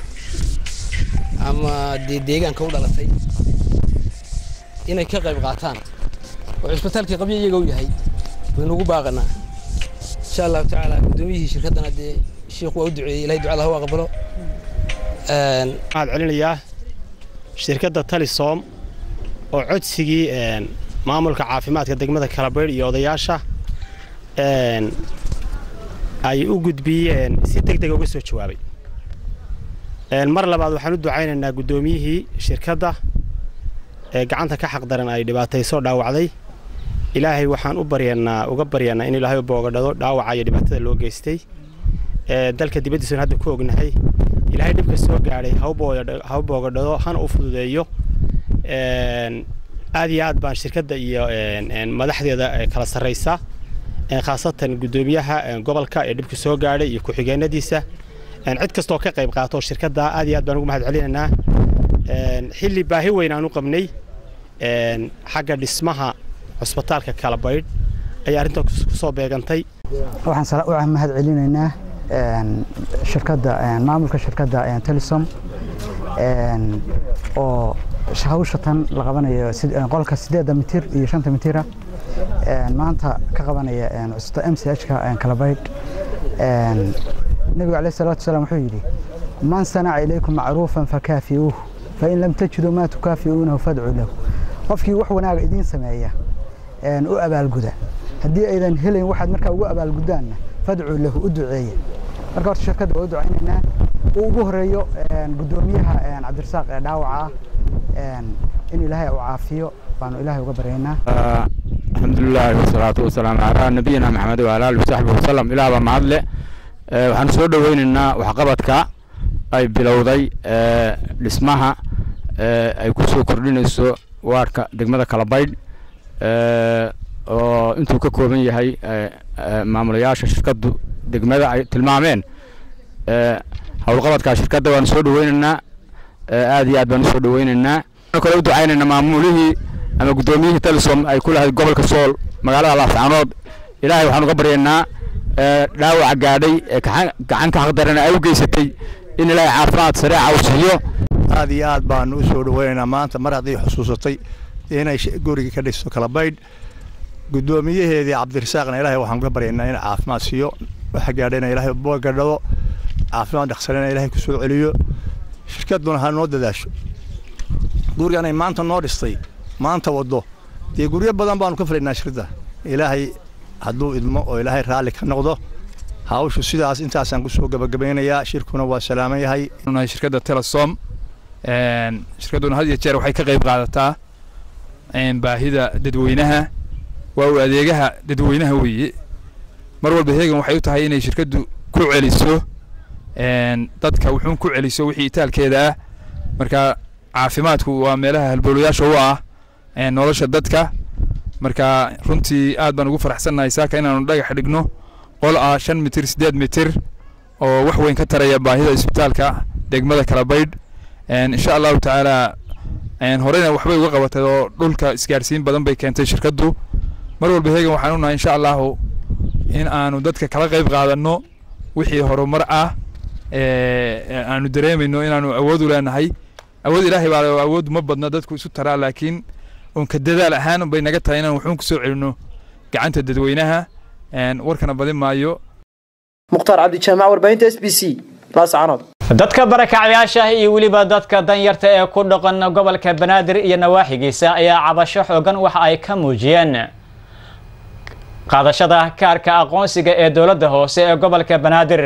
أما دي ديجان كودا لسي إنه كقرب قاتان وعصبتك قبيو يجوا هاي ونقول باغنا إن شاء الله تعالى دوميه شركتنا دي شيخ ودعي لا يدعى له هو قبله هذا علينا إياه شركة تليسوم oo codsigii een maamulka caafimaadka degmada Kalabayd iyo odayaasha een ay u gudbiyeen si degdeg uga soo jawaabay een mar labaad waxaan u ducaynaynaa gudoomiyihii shirkadda ee gacanta ka xaq daran ay dhibaatayso dhaawacday ilaahay waxaan u baryanaa uga baryanaa in ilaahay boogadhado dhaawaca iyo dhibaatada loo geystay ee dalka dibadiisa hadda ku ognahay ilaahay dhibka soo gaaray ha u boogadhado hana u fududeeyo een aad iyo aad baan shirkadda iyo een madaxdeeda kala sareysa ee khaasatan gudoomiyaha gobolka ee dhibka soo gaaray iyo ku-xigeenadiisa een cid kasta oo ka qayb qaato shirkadda aad iyo aad baan ugu mahad celinaynaa een xilli baahi weyn aan u qabnay een xagga dhismaha cusbitaalka Kalabayd ay arrintan ku soo beegantay waxaan u mahad celinaynaa een shirkadda een maamulka shirkadda een Telesom een oo shaqawshatan la qabanayo qolka sideed mitir iyo shan mitir een maanta ka qabanaya een cusubta M C H ka een Kalabayd een nabiga kaleey salaatu salaam wuxuu yiri man sana'a ilaykum ma'rufan fakafiuhu fa in lam tajidu ma tukafiunahu fad'u lahu qofkii wax wanaag idin sameeya een u abaalguda hadii aydan helin waxaad marka ugu abaalgudaana fad'u lahu u duceeya marka horta shirkadda oo ducaynayna ugu horeeyo een gudoomiyaha een Cabdirasaaq ee dhaawaca إن إلهي وعافيه وأن إلهي وقبرينا الحمد لله والصلاة والسلام على نبينا محمد وعلى آله وصحبه وسلم إلى أبا معدله وحنسود ويننا وحقبتك أي بلوضي لاسمها أي كسو كردينيسو واركا دقمدا Kalabayd oo intuu ka kooban yahay maamulayaasha shirkaddu degmada ay tilmaameen hawlqabadka shirkadda waan soo dhaweynaa aad iyo aad baan soo dhaweynaa kala u ducaynayna maamulihii ama gudoomiyihii Telesom ay ku lahayd gobolka Sool magaalada Laascaanood ilaahay waxaan uga baryaynaa dhaawac gaadhay gacan ka xaqdarana ay u geysatay in ilaahay caafimaad sariica u siiyo aad iyo aad baan u soo dhaweynaynaa maanta mar haddii xusuusatay inay guriga ka dhisto kala baydh gudoomiyaheedii Cabdirasaaqna ilaahay waxaan uga baryaynaa in caafimaad siiyo waxa gaadhayna ilaahay boogadhado caafimaad dhaqsareena ilaahay ku soo celiyo shirkaduna ha noo dadaasho gurigan ay maanta noo dhistay maanta wado dee guryo badan baanu ka filaynaa shirkadda ilaahay hadduu idmo oo ilaahay raalli ka noqdo hawshu sidaas intaasaan ku soo gabagabeynayaa shirkuna waa salaaman yahay inahay shirkadda Telesom een shirkaduna had iyo jeer waxay ka qayb qaadataa een baahida dadweynaha waa u adeegaha dadweynaha weeye mar walba heegan waxay u tahay inay shirkaddu ku celiso een dadka wuxuu ku celiso wixii taalkeeda ah marka caafimaadku waa meelaha halbowlayaasha u ah een nolosha dadka marka runtii aad baan ugu faraxsanahay saaka inaanu dhagax dhigno qol ah shan mitir sideed mitir oo wax weyn ka taraya baahida isbitaalka degmada kala baydh een insha Allah taala een horena waxbay uga qabatay oo dhulka isgaarsiin badan bay keentay shirkaddu mar walba heegan waxaan u nahay insha Allah in aanu dadka kala qayb qaadano wixii horumar ah ee aanu dareemayno inaanu awood u leenahay awood ilaahay baa awood ma badna dadku isu taraa laakiin on ka dadaal ahaan bay naga tahay inaan wuxuu ku soo celino gacanta dadweynaha een warkana badin maayo muqtaar cabdi jaamac warbaahinta S B C Laascaanood dadka barakacayaasha iyo waliba dadka danyarta ee ku dhaqan gobolka Banaadir iyo nawaaxigiisa ayaa cabasho xooggan waxa ay ka muujiyeen qaadashada kaarka aqoonsiga ee dawladda hoose ee gobolka Banaadir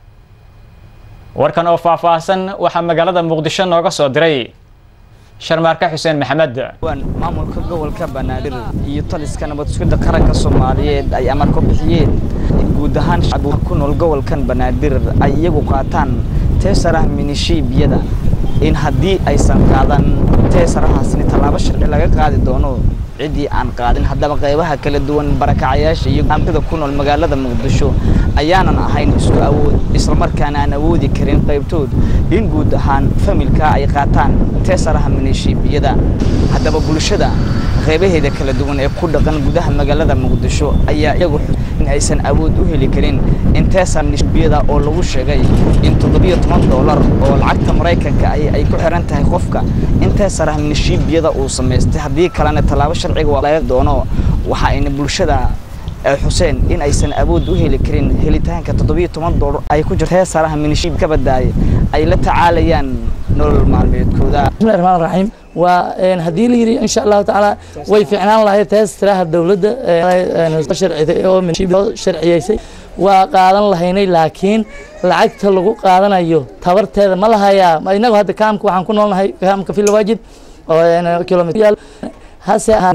warkan oo faahfaahsan waxa magaalada Muqdisho nooga soo diray Sharmaarka Xuseen Maxamed waan maamulka gobolka Banaadir iyo taliska nabad sugidda qaranka Soomaaliyeed ay amar ku bixiyeen in guud ahaan shacabka ku nool gobolkan Banaadir ay iyagu qaataan teesaraha minishiibiyada in haddii aysan qaadan teesarahaasni tallaabo sharci laga qaadi doono cidii aan qaadin haddaba qaybaha kala duwan barakacayaasha iyo amrida ku nool magaalada Muqdisho ayaanan ahayn isku awood isla markaana aan awoodi karin qaybtood in guud ahaan familka ay qaataan teesaraha minishiibiyada haddaba bulshada qaybaheeda kala duwan ee ku dhaqan gudaha magaalada Muqdisho ayaa iyagu in aysan awood u heli karin in teesar minishiibiyada oo lagu sheegay in toddoba iyo toban dollar oo lacagta Mareykanka ay ay ku xiran tahay qofka in teesaraha minishiibiyada uu sameystay haddii kalena tallaabo sharciga waa laga doono waxa ay bulshada Xuseen in aysan awood u heli karin helitaanka toddoba iyo toban dollar ay ku jirto teesaraha minishiib ka badaay ay la tacaalayaan nolol maalmeedkooda bismillahir rahmaanir rahiim waa in hadii la yiri insha Allah taala way fiicnaan lahayd teesaraha dawladda ee sharciga oo minishiib sharciyeysay waa qaadan lahaynay laakiin lacagta lagu qaadanayo tabarteeda ma lahayaa inagu hadda kaamka waxaan ku noolnahay kaamka fil waajid oo kilomitir hase aan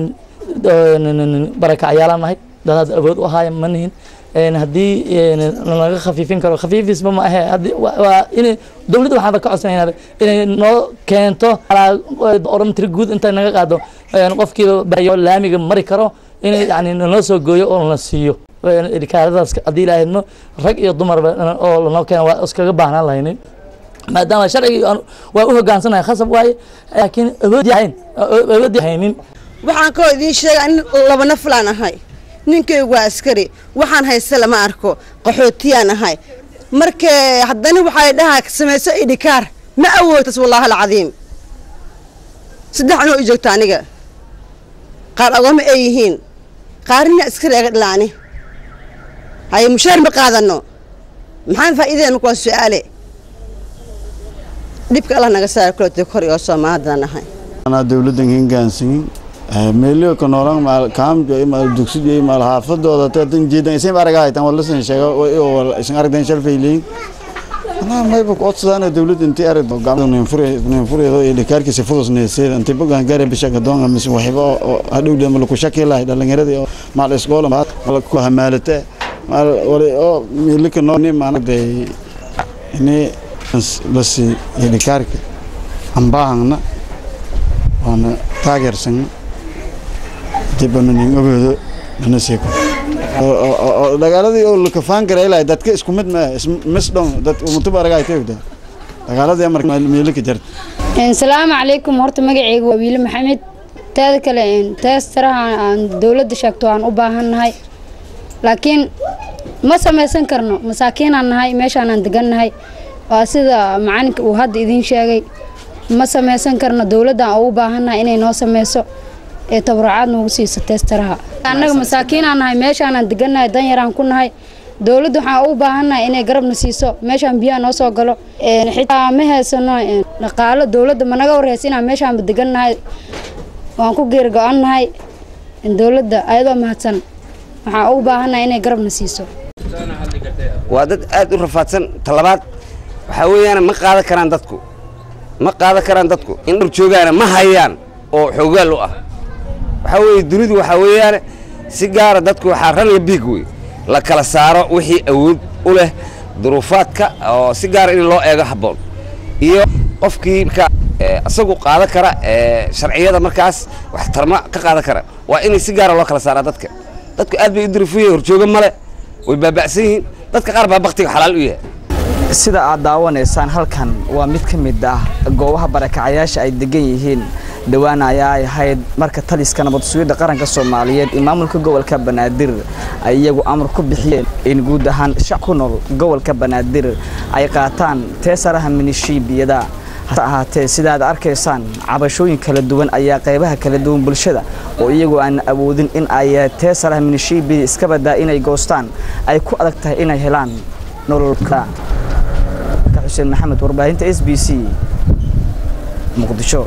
barakacayaal nahay dad awood u haaya manihin een hadii laga khafiifin karo khafiifisba ma aha hadii waa in dawladda waxaan ka codsanaynaa inay noo keento orantir guud inta naga qaado qofkii baayo laamiga mari karo in yani noo soo gooyo oo la siiyo idikaaradaas hadii ilaahayno rag iyo dumar oo la noo keeno waa iskaga baahnaan lahayn maadaama sharciga waa u hogaansanahay khasab waaye laakiin awood yahayn awood yahaynin waxaan ka idin sheegay in laba naflaan ahay ninkaygu waa askari waxaan haysta lama arko qaxootiyaan ahay markee haddana waxay dhahaa samayso idhikaar ma awoodtas wallaahi alcadiim saddex anoo i joogta aniga qaar agooma ay yihiin qaarina askari aga dhilaani haye mushaar ma qaadano maxaan faa'iideen kuwaa su'aale dhibka allah naga saar kulotay kor iyo Soomaalidan ahay ana dawladdan hingaansin meelo ka noolan maal kaamka ima dugsiga ima xaafadooda tan jeedan isma aragay tan wala san sheego oo isan aragdan shalfayliin ana ma ibu qodsadana dawladda intii arag gacmo fure fureedo ee kaarkiisa fudusneysay intii bogan gaareen bishaga doonga mis waxiba hadhow dheema lagu shakiilay dhalinyarada maal iskool ma ku hamaalata maal wali oo meelo ka nooni maanday ini bas ee kaarka ambaahna ana taageersan dibananin ogeedo nasiibo oo dagaaladii oo la kafaan garay ilaa dadka isku mid ma misdon dad umtu baragay teegda dagaaladii markay meelo ka jirta Assalamu alaykum horta magacaygu waa Wiil Maxamed taada kale teestaraha aan dawladda sheegto aan u baahannahay laakiin ma samaysan karno masaakiinaan nahay meeshaanaan degannahay waa sida macalinka uu hadda idiin sheegay ma samaysan karno dawladda aan ugu baahannahay inay noo samayso ee tabarucaad noogu siiso teestaraha annaga masaakiinaan nahay meeshaanaan degannahay dan yaraan ku nahay dawladda waxaan ugu baahannahay inay garabna siiso meeshaan biyaha noo soo galo xitaa ma haysano dhaqaalo dawladda ma naga warhaysa inaan meeshaanba degannahay waan ku geer go-annahay dawladda ayadoo mahadsan waxaan ugu baahannahay inay garabna siiso waa dad aad u rafaadsan talabaad waxaa weeyaan ma qaadan karaan dadku ma qaadan karaan dadku in dhur joogaana ma hayaan oo xoogaal u ah waxaa weeye dunidu waxaa weeyaan si gaara dadku waxaa ran la biig wey la kala saaro wixii awood u leh duruufaadka oo si gaara in loo eego habboon iyo qofkii marka asagu qaadan kara sharciyada markaas wax tarma ka qaadan kara waa in si gaara loo kala saaraa dadka dadku aad bay u duruufiyeen horjooga male way baaba'san yihiin dadka qaar baa baktiga xalaal u yahay sida aad daawanaysaan halkan waa mid ka mid ah goobaha barakacayaasha ay degan yihiin dhawaan ayaa ahayd marka taliska nabad sugidda qaranka Soomaaliyeed iyo maamulka gobolka Banaadir ay iyagu amar ku bixiyeen in guud ahaan shacab ku nool gobolka Banaadir ay qaataan teesaraha minishiibiyada hata ahaatee sidaad arkaysaan cabashooyin kala duwan ayaa qaybaha kala duwan bulshada oo iyagu aan awoodin in ay teesaraha minishiibi iska badaa inay goostaan ay ku adag tahay inay helaan nololka Xuseen Maxamed warbaahinta S B C Muqdisho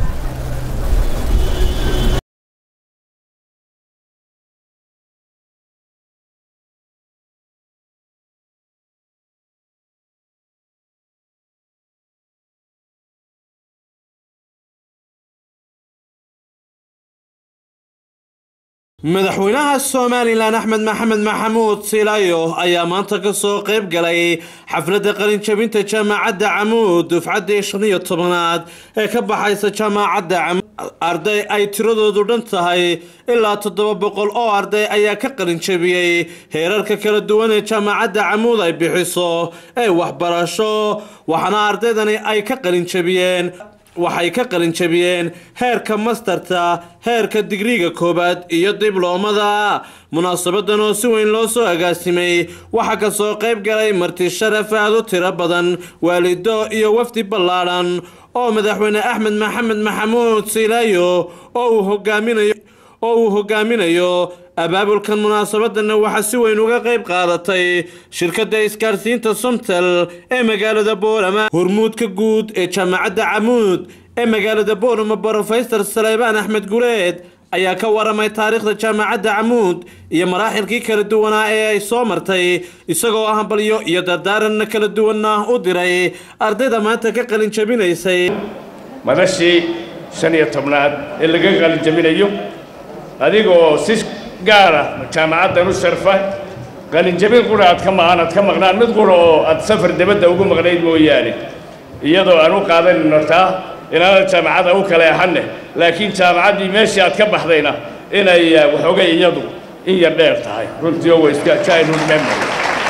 madaxweynaha Soomaaliland Axmed Maxamed Maxamuud Silaayo ayaa maanta ka soo qayb galay xafladda qalin jabinta jaamacadda Camuud dufcadii shan iyo tobanaad ee ka baxaysa jaamacadda Camuud arday ay tiradoodu dhan tahay ilaa toddoba boqol oo arday ayaa ka qalin jabiyay heerarka kala duwan ee jaamacadda Camuud ay bixiso ee waxbarasho waxaana ardaydani ay ka qalin jabiyeen waxay ka qalin jabiyeen heerka masterta heerka digriga koobaad iyo dibloomada munaasabadan oo si weyn loo soo agaasimay waxa ka soo qayb galay marti sharaf aad u tiro badan waalido iyo wafdi ballaaran oo madaxweyne Axmed Maxamed Maxamuud Silaayo oo uu hogaaminayo oo uu hogaaminayo abaabulkan munaasabadan waxa si weyn uga qayb qaadatay shirkadda isgaarsiinta Somtel ee magaalada Boorama hormuudka guud ee jaamacadda Camuud ee magaalada Boorama Professor Saleebaan Axmed Guleed ayaa ka waramay taariikhda jaamacadda Camuud iyo maraaxilkii kala duwanaa ee ay soo martay isagoo ah balyo iyo dardaaran kala duwan u diray ardayda maanta ka qalin jabinaysay madashii shan iyo tobnaad ee laga qalin jabinayo adigoo si gaara jaamacaddan u sharfa qalin jabin qura aad ka maqan aad ka maqnaan mid qura oo aad safar dibadda ugu maqnayd mooyaane iyadoo aan u qaadanayno taa inaana jaamacadda u kala axanne laakiin jaamacaddii meeshii aad ka baxdayna inay waxoogay iyadu in yar dheer tahay runtii oo iska childhood memory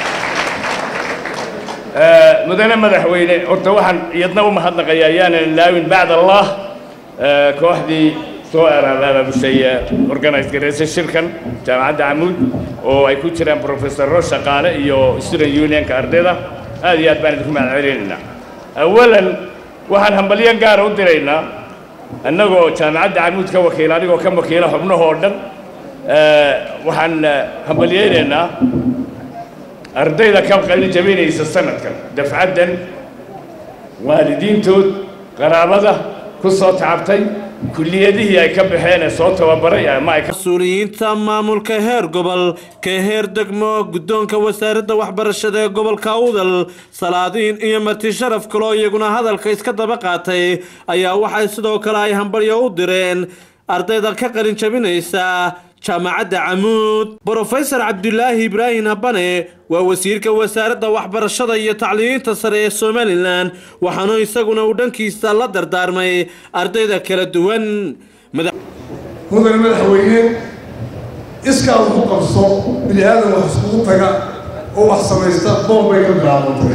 mudane madaxweyne horta waxaan iyadna u mahadnaqayaa yaanan ilaawin bacd allah kooxdii soo abaabushay organize gareysay shirkan jaamacadda Camuud oo ay ku jiraan professor shaqaale iyo student unionka ardayda aad iyo aad baan idinku mahadcelinaynaa awalan waxaan hambalyan gaar u diraynaa annagoo jaamacadda Camuud ka wakiil anigoo ka wakiila xubnahoo dhan waxaan hambalyaynaynaa ardayda ka qalin jabinaysa sanadkan dafcaddan waalidiintood qaraabada ku soo tacabtay kulliyadihii ay ka baxeen soo tababaray ama ay mas'uuliyiinta maamulka heer gobol ka heer degmo guddoonka wasaaradda waxbarashada ee gobolka Awdal salaadiin iyo marti sharaf kale iyaguna hadalka iska daba qaatay ayaa waxay sidoo kale ay hambalyo u direen ardayda ka qalin jabinaysa jaamacadda Camuud Professor Cabdullaahi Ibraahin Habane waa wasiirka wasaaradda waxbarashada iyo tacliinta sare ee Soomaaliland waxaana isaguna uu dhankiisa la dardaarmay ardayda kala duwan mudane madaxweyne iskaa wuxuu qabso bini aadan wax iskugu taga oo wax samaysta boon bay ka bilaabantay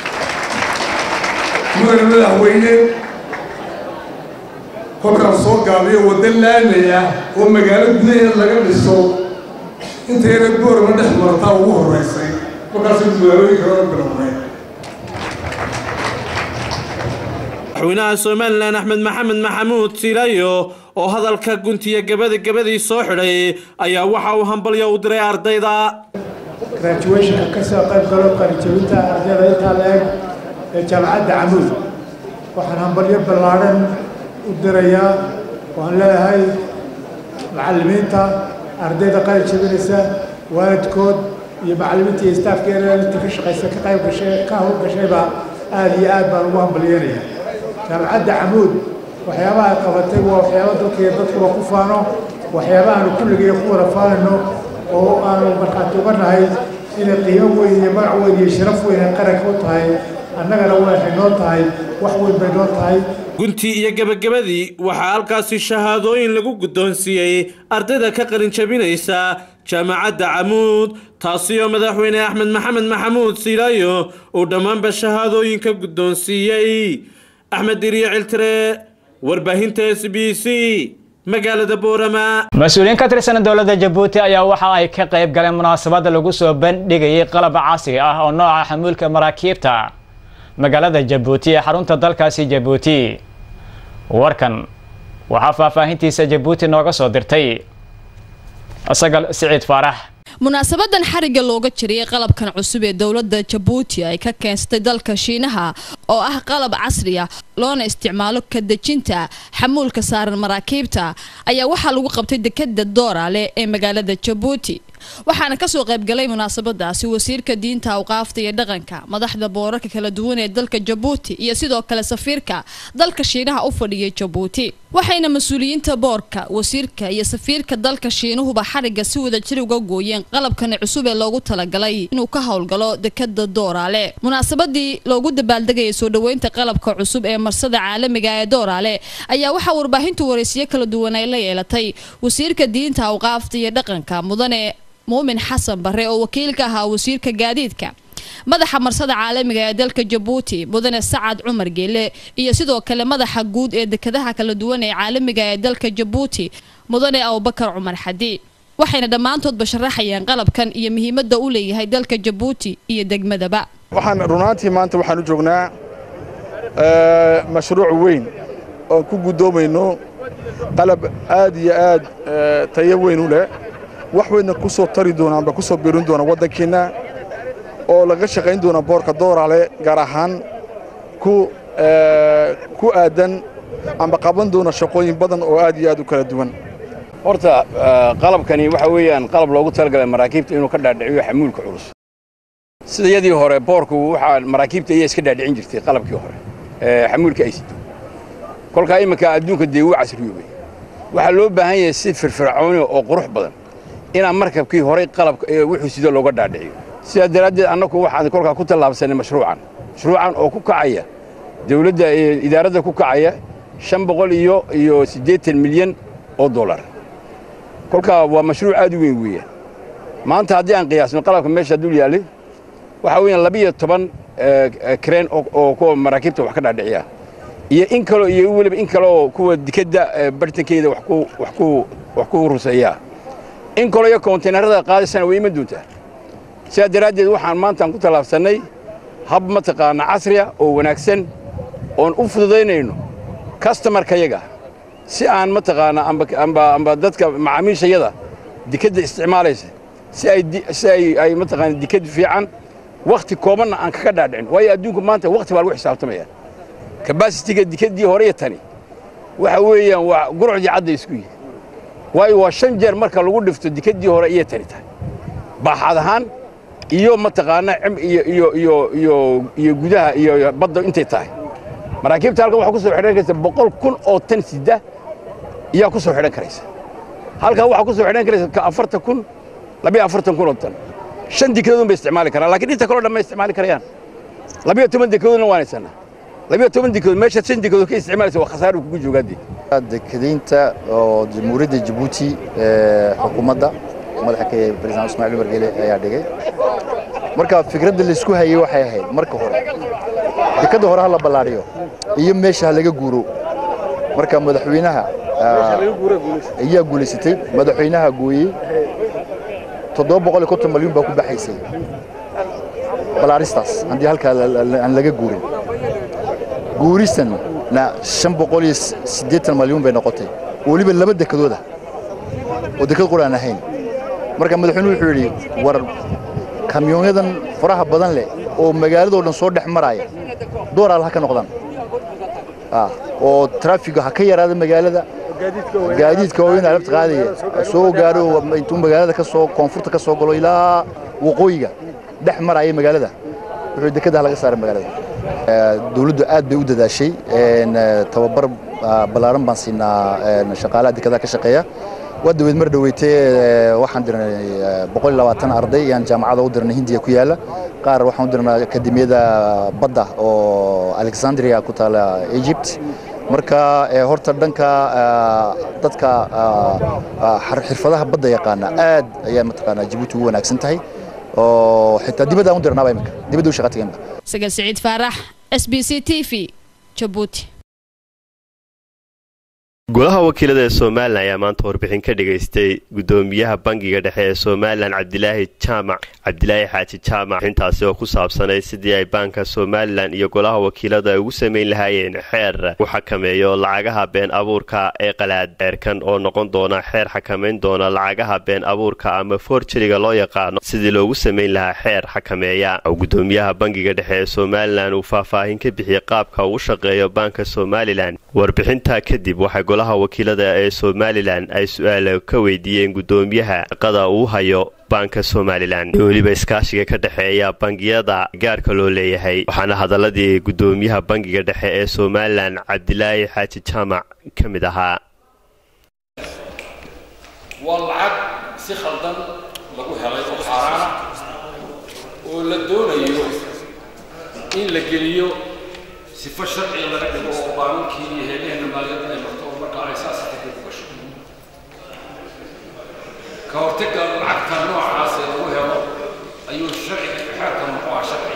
mudane madaxweyne kolkaan soo gaabiyo wadda laamaya oo magaalo gudaheeda laga dhiso intayna boorama dhex martaa ugu horraysay markaasay magaalooyinka laga bilowday madaxweynaha Soomaaliland Axmed Maxamed Maxamuud Silayo oo hadalka guntiya gabadha gabadhii soo xidhay ayaa waxa uu hambalyo u diray ardayda graduation ka soo qayb galo qalinjabinta ardayda inta leeg ee jaamacadda Camuud waxaan hambalyo ballaaran u dirayaa waan leeyahay macallimiinta ardayda qalinjabinaysa waalidkood iyo macallimiinta iyo staafkeena inta ka shaqeysa ka qayb gashay ka howl gashayba aad iyo aad baan ugu hambalyeynaya jaamacadda Camuud waxyaabaha qabatay waa waxyaabo dadka dadku ku faano waxyaabaha kulligii ku wada faanno oo aan markaa tuganahay inay qiimo weyn iyo magac weyn iyo sharaf weyn qaranka u tahay annagana waxay noo tahay wax weyn bay noo tahay gunti iyo gabagabadii waxaa halkaasi shahaadooyin lagu guddoonsiiyey ardayda ka qalin jabinaysa jaamacadda Camuud taasi oo madaxweyne Axmed Maxamed Maxamuud Silayo oo dhammaanba shahaadooyinka guddoonsiiyey Axmed Diriye Ciltire warbaahinta S B C magaalada Boorama mas'uuliyiin ka tirsan dawladda Jabuuti ayaa waxa ay ka qayb galeen munaasabad lagu soo bandhigay qalab casri ah oo nooca xamuulka maraakiibta magaalada Jabuuti ee xarunta dalkaasi Jabuuti warkan waxa faahfaahintiisa Jabuuti nooga soo dirtay Asagal Saciid Faarax munaasabadan xariga looga jiriyay qalabkan cusub ee dawladda Jabuuti ay ka keensatay dalka Shiinaha oo ah qalab casri ah loona isticmaalo ka dejinta xamuulka saaran maraakiibta ayaa waxa lagu qabtay dekedda Doorale ee magaalada Jabuuti waxaana ka soo qayb galay munaasabadaasi wasiirka diinta awqaafta iyo dhaqanka madaxda boorarka kala duwan ee dalka Jabuuti iyo sidoo kale safiirka dalka Shiinaha u fadhiyay Jabuuti waxayna mas'uuliyiinta boorka wasiirka iyo safiirka dalka Shiinuhuba xariga si wada jir uga gooyeen qalabkan cusub ee loogu talagalay inuu ka howlgalo dekedda Doorale munaasabadii loogu dabaaldegay soo dhaweynta qalabka cusub ee marsada caalamiga ee Doorale ayaa waxa warbaahintu wareysiyo kala duwan ay la yeelatay wasiirka diinta awqaafta iyo dhaqanka mudane Muumin Xasan Barre oo wakiilka ahaa wasiirka gaadiidka madaxa marsada caalamiga ee dalka Jabuuti mudane Sacad Cumar Geele iyo sidoo kale madaxa guud ee dekedaha kala duwan ee caalamiga ee dalka Jabuuti mudane Abubakar Cumar Xadi waxayna dhamaantood basharaxayeen qalabkan iyo muhiimadda uu leeyahay dalka Jabuuti iyo degmadaba waxaan runaantii maanta waxaan u joognaa ee mashruuc weyn oo ku gudoomayno qalab aad iyo aad tayo weyn u leh wax weyn ku soo tari doona amba ku soo biirin doona wadankeena oo laga shaqeyn doona boorka Doorale gaar ahaan ku ku aadan amba qaban doona shaqooyin badan oo aad iyo aad u kala duwan horta qalabkani waxa weeyaan qalab loogu talagalay maraakiibta inuu ka dhaadhiciyo xamuulka culus sida yadii hore boorku waxa maraakiibta ay iska dhaadhicin jirtay qalabkii hore ee xamuulka ay sito kolka imika adduunka deewu casriyoobay waxa loo baahan yahay si firfircoon oo qurux badan ina markabkii hore qalabka wuxuu sida looga dhaadhiciyo sida daradeed annagu waxaan kolka ku talaabsanay mashruucan mashruucan oo ku kacaya dawladda idaaradda ku kacaya shan boqol iyo iyo siddeetan milyan oo dollar kolka waa mashruuc aad u weyn weeyaan maanta haddii aan qiyaasno qalabka meesha dul yaalay waxa weeyaan laba iyo toban crane oo ku maraakiibta wax ka dhaadhiciya iyo in kale iyo waliba in kale oo kuwa dikada bartankeeda wax ku wax ku wax ku ruseeyaa in kale iyo konteenarada qaadaysan way ma doontaa sida daradeed waxaan maanta ku talaabsanay hab mataqaana casri ah oo wanaagsan oo u fududeynayno customer kayaga si aan mataqaana amba amba amba dadka macaamiishayada dikada isticmaalaysa si ay si ay ay mataqaana dikad fiican waqti kooban aan ka dhaadhicin way adduunku maanta waqti baa lagu xisaabtamaya capacity-ga dikadii hore iyo tani waxa weeyaan waa gurcdi cad isku yihiin way waa shan jeer marka lagu dhifto dikadii hore iyo tani tahay baaxad ahaan iyo mataqaana iyo iyo iyo iyo iyo gudaha iyo badda intay tahay maraakiibta halka waxa ku soo xidhan karaysa boqol kun oo tan sida iyo ku soo xidhan karaysa halka waxa ku soo xidhan karaysa ka afartan kun laba iyo afartan kun oo tan shan dikadood bay isticmaali karaan laakiin inta kale dhamma isticmaali karayaan laba iyo toban dikadoodna waan haysanaa laba iyo toban dikadood meesha shan dikadood ka isticmaalaysa waa khasaaro ku joogaadii dekedaynta oo jamhuuriyadda Jabuuti ee xukuumadda madaxda president Ismaaciil Cumar Geele ayaa dhigay marka fikradda la isku hayay waxay ahayd marka hore dekada hore la ballaariyo iyo meesha laga guuro marka madaxweynaha ayaa guulaysatay madaxweynaha gooyey toddoba boqol iyo konton malyan baa ku baxaysay balaaristas haddii halkaa aan laga guurin guurisan na shan boqol iyo siddeetan malyan bay noqotay weliba laba dekadooda oo dekad quraan ahayn marka madaxweynuhu wuxuu yidhi war kamyoonyadan faraha badan leh oo magaaladoo dhan soo dhex maraya dooraal ha ka noqdaan oo traafiga ha ka yaraada magaalada gaadiidka oo in alabta qaadaya soo gaaro intuu magaalada ka soo koonfurta ka soo galo ilaa waqooyiga dhex maraya magaalada wuxuu dekada laga saaray magaalada dawladdu aad bay u dadaashay tababar balaaran baan siinaa shaqaalaha dekada ka shaqeeya wadawed mar dhaweeytay waxaan dirnay boqol iyo labaatan arday ayaan jaamacada u dirnay Hindiya ku yaala qaar waxaan u dirnay akademiyada badda oo Alexandria ku taala Egypt marka horta dhanka dadka xirfadaha badda yaqaana aad ayaa mataqaana Djibouti u wanaagsan tahay oo xitaa dibadda u dirnaa imika dibadda u shaqateynba Sagal Saciid Faarax S B C T V Djibouti golaha wakiilada ee Soomaaliland ayaa maanta warbixin ka dhageystay gudoomiyaha bangiga dhexe ee Soomaaliland Cabdilaahi Jaamac Cabdilaahi Xaaji Jaamac intaasi oo ku saabsanay sidii ay banka Soomaaliland iyo golaha wakiilada ugu sameyn lahaayeen xeer u xakameeyo lacagaha been abuurka ee qalaad xeerkan oo noqon doona xeer xakameyn doona lacagaha been abuurka ama forgeryga loo yaqaano sidii loogu sameyn lahaa xeer xakameeya gudoomiyaha bangiga dhexe ee Soomaaliland uu faahfaahin ka bixiyay qaabka uu shaqeeyo banka Soomaaliland warbixinta kadib waxa golaha wakiilada ee Soomaaliland ay su'aalo ka weydiiyeen gudoomiyaha shaqada uu hayo banka Soomaaliland waliba iskaashiga ka dhaxeeya bangiyada gaarka loo leeyahay waxaana hadaladii gudoomiyaha bangiga dhexe ee Soomaaliland Cabdilaahi Xaaji Jaamac kamid ahaa والعق si khaldan lagu helay oo xaraana oo la doonayo in la geliyo sifa sharci laga dhigo oo baankii iyo hay'adaha maaliyadda ay marto marka ay saasatay ku gasho ka hortagga lacagta noocaas ee lagu helo ayuu sharciga xeerkan u ah sharci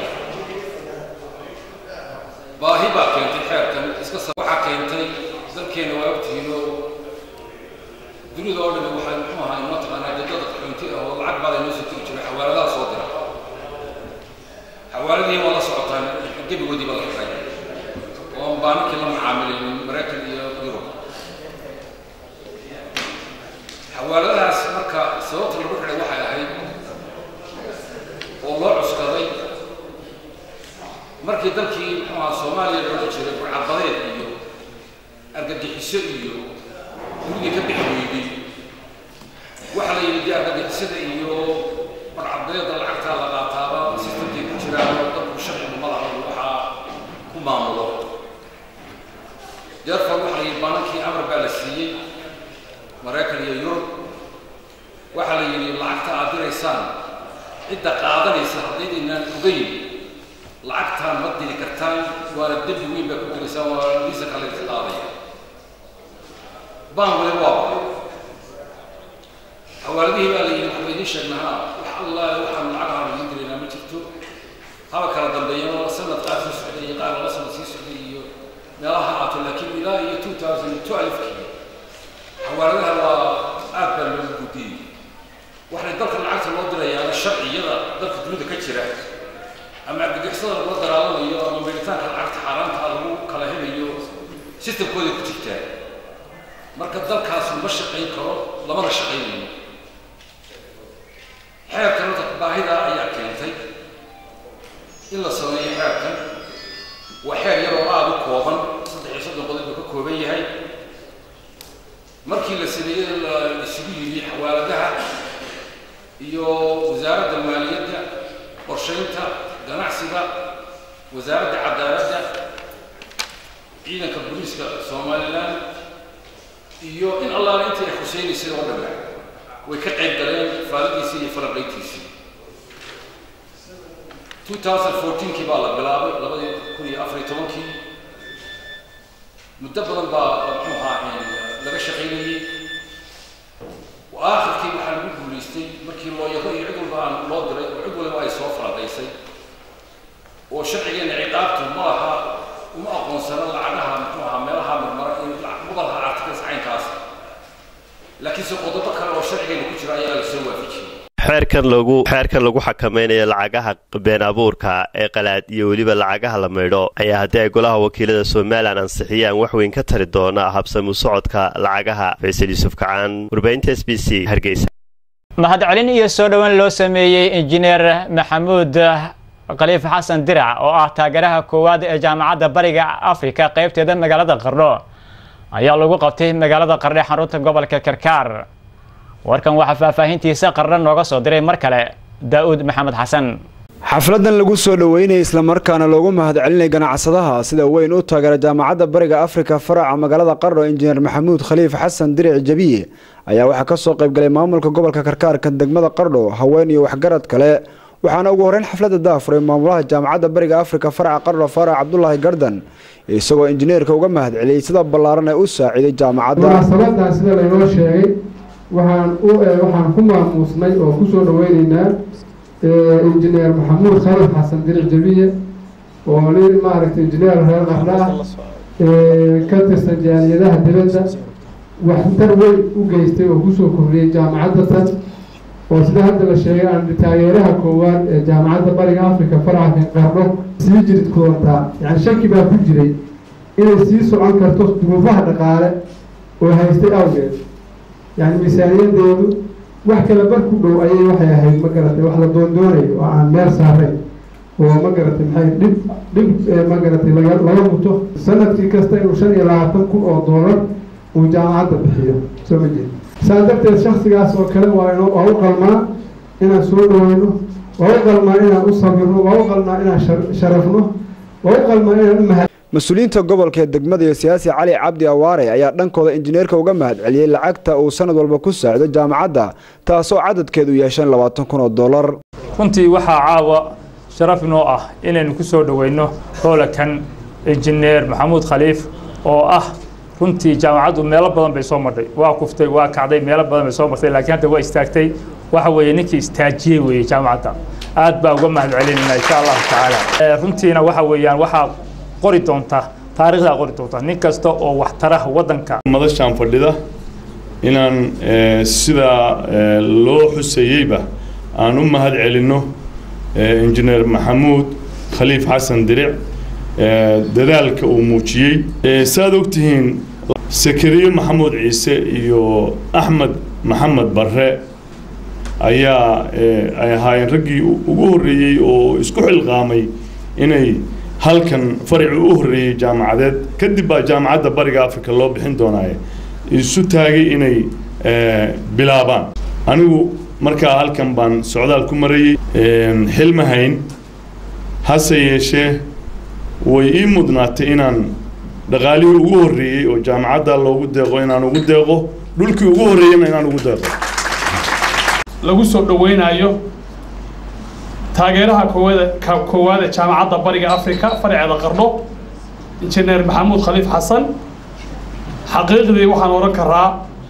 baahi baa keentay xeerkan iska waxa keentay dalkeena waa ogtihiin oo dunida oo dhan waxay muxuu ahaa in mataqaanaa dadada xunti oo lacag badan loo soo jiray xawaaladaha soo dira xawaaladii waa la socotaan gebigoodii baa la xiray oo baankii la macaamilay Mareykan iyo Yurub xawaaladahaas marka sababta lagu xiray waxay ahayd oo loo cuskaday markii dalkii muxuu ahaa Soomaaliya loo jiray burcadbadeed iyo argagixiso iyo guriga ka bixiyay waxa la yiri argagixisada iyo burcadbadeed lacagta la qaataaba si fudud ku jiraan dadku sharci ma laha waxa ku maamulo yarfa waxa la baankii amar baa la siiyay Mareykan iyo Yurub waxa la yiri lacagta aad diraysaan cidda qaadanaysa haddii inaan ogeyn lacagta ma diri kartaan waa dib weyn baa ku diraysaan waa liisa kale qaaday baan wali waa xawaaladii baa la yiri waxay idin sheegnaha wax Allah waxaan lacag aan idin dirina ma jirto haba kala dambeeyay sanad qaasi socday qaar la sanad sii socday iyo meelaha aad laakiin ilaa iyo two thousand twelve xawaaladaha waa aad baa loo gudiyay waxay dalka lacagta loo dirayaa sharciyada dalka dunida ka jira ama argagixisada loo daraalayo ama militaanka lacagta xaraanta lagu kala helayo systemkooda ku jirta marka dalkaas ma shaqeyn karo lamana shaqeynayo xeerkan baahida ayaa keentay in la sameeyo xeerkan waa xeer yar oo aad u kooban saddex iyo soddon qodob ka kooban yahay markii la sameeyay la isugu yiri xawaaladaha iyo wasaaradda maaliyadda qorsheynta ganacsiga wasaaradda cadaaladda ciidanka booliiska Soomaaliland iyo in Allah inta ay xuseynayso oo dhan way ka qayb galeen faalidiisii iyo faraqaytiisii twenty fourteen kii baa la bilaabay laba kun iyo afar iyo toban kii muddo badan baa muxuu ahaa laga shaqeynayay waakhirkii waxaa lagu guulaystay markii loo yaro iyo cid walba aan loo diray oo cid walba ay soo faraqaysay oo sharcigeena ciqaabtu ma aha uma aqoonsana lacagaha muxuu ahaa meelaha marmara in lacag gobolka artikas caynkaas laakiinse qodobo kale oo sharcigeena ku jira ayaa la soo waafajiyey xeerkan lagu xeerkan lagu xakameynaya lacagaha been abuurka ee qalaad iyo weliba lacagaha la maydho ayaa haddii ay golaha wakiilada Soomaaliland ansixiyaan wax weyn ka tari doona habsami u socodka lacagaha. Faysal Yuusuf Kacaan, warbaahinta S B C, Hargeysa. mahadcelin iyo soo dhawaan loo sameeyay injineer Maxamuud Khaliif Xasan Dirac oo ah taageeraha koowaad ee jaamacadda Bariga Afrika qaybteeda magaalada Qardho ayaa lagu qabtay magaalada Qardho xarunta gobolka Karkaar. warkan waxa faahfaahintiisa Qardho nooga soo diray mar kale Daawud Maxamed Xasan. xafladan lagu soo dhaweynay isla markaana loogu mahadcelinay ganacsadaha sida weyn u taageera jaamacadda Bariga Afrika faraca magaalada Qardho injineer Maxamuud Khaliif Xasan Dirac Jabiye ayaa waxa ka soo qayb galay maamulka gobolka Karkaar kan degmada Qardho haween iyo waxgarad kale waxaana ugu horeyn xafladda daafuray maamulaha jaamacadda Bariga Afrika faraca Qardho Farac Cabdullaahi Gardan isagoo injineerka uga mahadceliyay sida ballaaran ay u saaciday jaamacadda. munaasabadaas sida laynoo sheegay waxaan u waxaan ku maamuusnay oo ku soo dhaweynaynaa injineer Maxamuud Khaliif Xasan Dirac Jabiye oo leer maaragtay injineer reer Qardho ah ka tirsan jaaliyadaha dibadda wax tar weyn u geystay oo ku soo kordhiyay jaamacadda tan oo sida hadda la sheegay aan taageeraha koowaad ee jaamacadda Bariga Afrika faraca Qardho sii jirid koonta yani shaki baa ku jiray inay sii socon karto duruufaha dhaqaale oo haystay awgeed yani miisaaniyadeedu wax kala bar ku dhow ayay waxay ahayd ma garatay wax la doondoonayo oo aan meel saaray oo ma garatay maxay dhib dhib ma garatay laga laga muto sanadkii kasta inuu shan iyo labaatan kun oo doolar uu jaamacadda bixiyo soo ma jeed saa darteed shakhsigaas oo kale waa inoo waa u qalmaa inaan soo dhaweyno waa u qalmaa inaan u sabirno waa u qalmaa inaan sharafno waa u qalmaa inaan u mahad mas-uuliyiinta gobolka ee degmada iyo siyaasi Cali Cabdi Awaare ayaa dhankooda injineerka uga mahadceliyay lacagta uu sanad walba ku saacido jaamacadda taasoo cadadkeedu yeeshan labaatan kun oo dollar. runtii waxaa caawa sharaf inoo ah inaynu ku soo dhaweyno howlakan injineer Maxamuud Khaliif oo ah runtii jaamacaddu meelo badan bay soo martay waa kuftay waa kacday meelo badan bay soo martay laakiin hadda waa istaagtay waxa weeye ninkii istaajiyay weeye jaamacadda aad baa uga mahadcelinayna insha Allah taala runtiina waxa weeyaan waxa qori doonta taariikhda qori doonta nin kasta oo wax taraha wadanka madashan fadhida inaan sida loo xuseeyayba aan u mahadcelino injineer Maxamuud Khaliif Xasan Dirac dadaalka uu muujiyay saad ogtihiin Sakariye Maxamuud Ciise iyo Axmed Maxamed Barre ayaa ay ahaayeen raggii ugu horeeyay oo isku xilqaamay inay halkan fariicu u horeeyay jaamacadeed kadib baa jaamacadda Bariga Afrika loo bixin doonaa isu taagay inay bilaabaan anigu markaa halkan baan socdaal ku marayay xilmahayn hase yeeshee way ii mudnaatay inaan dhaqaalihii ugu horeeyay oo jaamacadda loogu deeqo inaan ugu deeqo dhulkii ugu horeeyayna inaan ugu deeqo lagu soo dhaweynayo taageeraha koowaad koowaad ee jaamacadda Bariga Afrika faraceeda Qardho injineer Maxamuud Khaliif Xasan xaqiiqdii waxaan oran karaa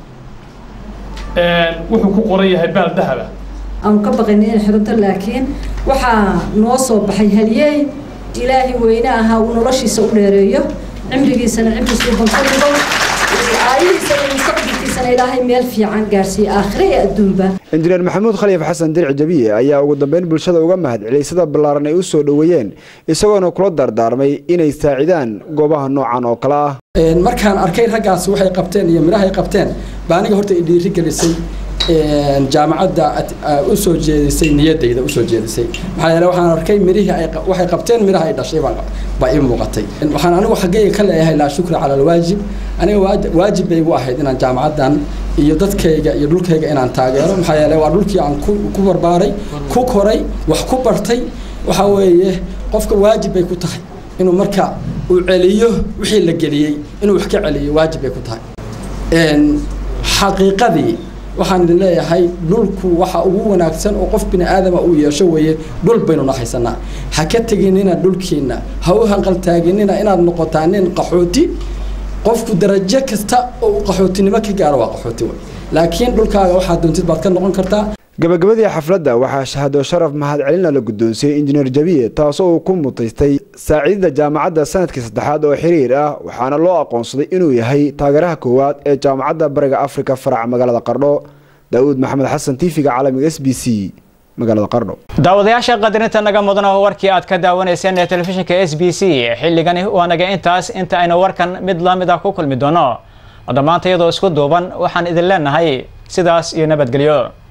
ee wuxuu ku qoran yahay baal dahab aan ka baqaynay xirunta laakiin waxa noo soo baxay haliyay ilaahi weyna aha uu noloshiisa u dheereeyo cimrigiisana cimrigiisa u banqadigo aayadiisa mustaqbalkiisana ilaahay meel fiican gaarsiiyo aakhire iyo adduunba. injineer Maxamuud Khaliif Xasan Dirac Jabiye ayaa ugu dambeyn bulshada uga mahadceliyay sida ballaaran ay u soo dhaweeyeen isagoona kula dardaarmay inay saacidaan goobaha noocan oo kala ah. markaan arkay raggaas waxay qabteen iyo miraha ay qabteen baa aniga horta idhiiri gelisay jaamacadda u soo jeedisay niyadayda u soo jeedisay maxaa yeelay waxaan arkay mirihii ay waxay qabteen miraha ay dhashay baa ii muuqatay waxaan anigu xaggayga ka leeyahay laa shukra cala alwaajib aniga waajib bay igu ahayd inaan jaamacaddan iyo dadkayga iyo dhulkayga inaan taageero maxaa yeelay waa dhulkii aan ku barbaaray ku koray wax ku bartay waxa weeye qofka waajib bay ku tahay inuu marka uu celiyo wixii la geliyay inuu wax ka celiyo waajib bay ku tahay xaqiiqadii waxaan idin leeyahay dhulku waxa ugu wanaagsan oo qof bini aadama uu yeesho weeye dhul baynu naxaysanaa ha ka teginina dhulkiina ha u hanqal taaginina inaad noqotaan nin qaxooti qofku darajo kasta oo qaxootinimo ka gaaro waa qaxooti way laakiin dhulkaaga waxaad doontid baad ka noqon kartaa gabagabadii xafladda waxaa shahaado sharaf mahadcelin la guddoonsiiyey injineer jabiye taasoo uu ku mutaystay saaciidada jaamacadda sanadkii saddexaad oo xiriir ah waxaana loo aqoonsaday inuu yahay taageeraha koowaad ee jaamacadda bariga afrika faraca magaalada qardho daawud maxamed xasan tiifiga caalamiga s b c magaalada qardho daawadayaasha qadarinta naga mudan oo warkii aad ka daawanayseen ee telefishinka s b c xilligani waa naga intaas inta aynu warkan mid la mid ah ku kulmi doono dhammaanta iyadoo isku duuban waxaan idin leenahay sidaas iyo nabadgelyo.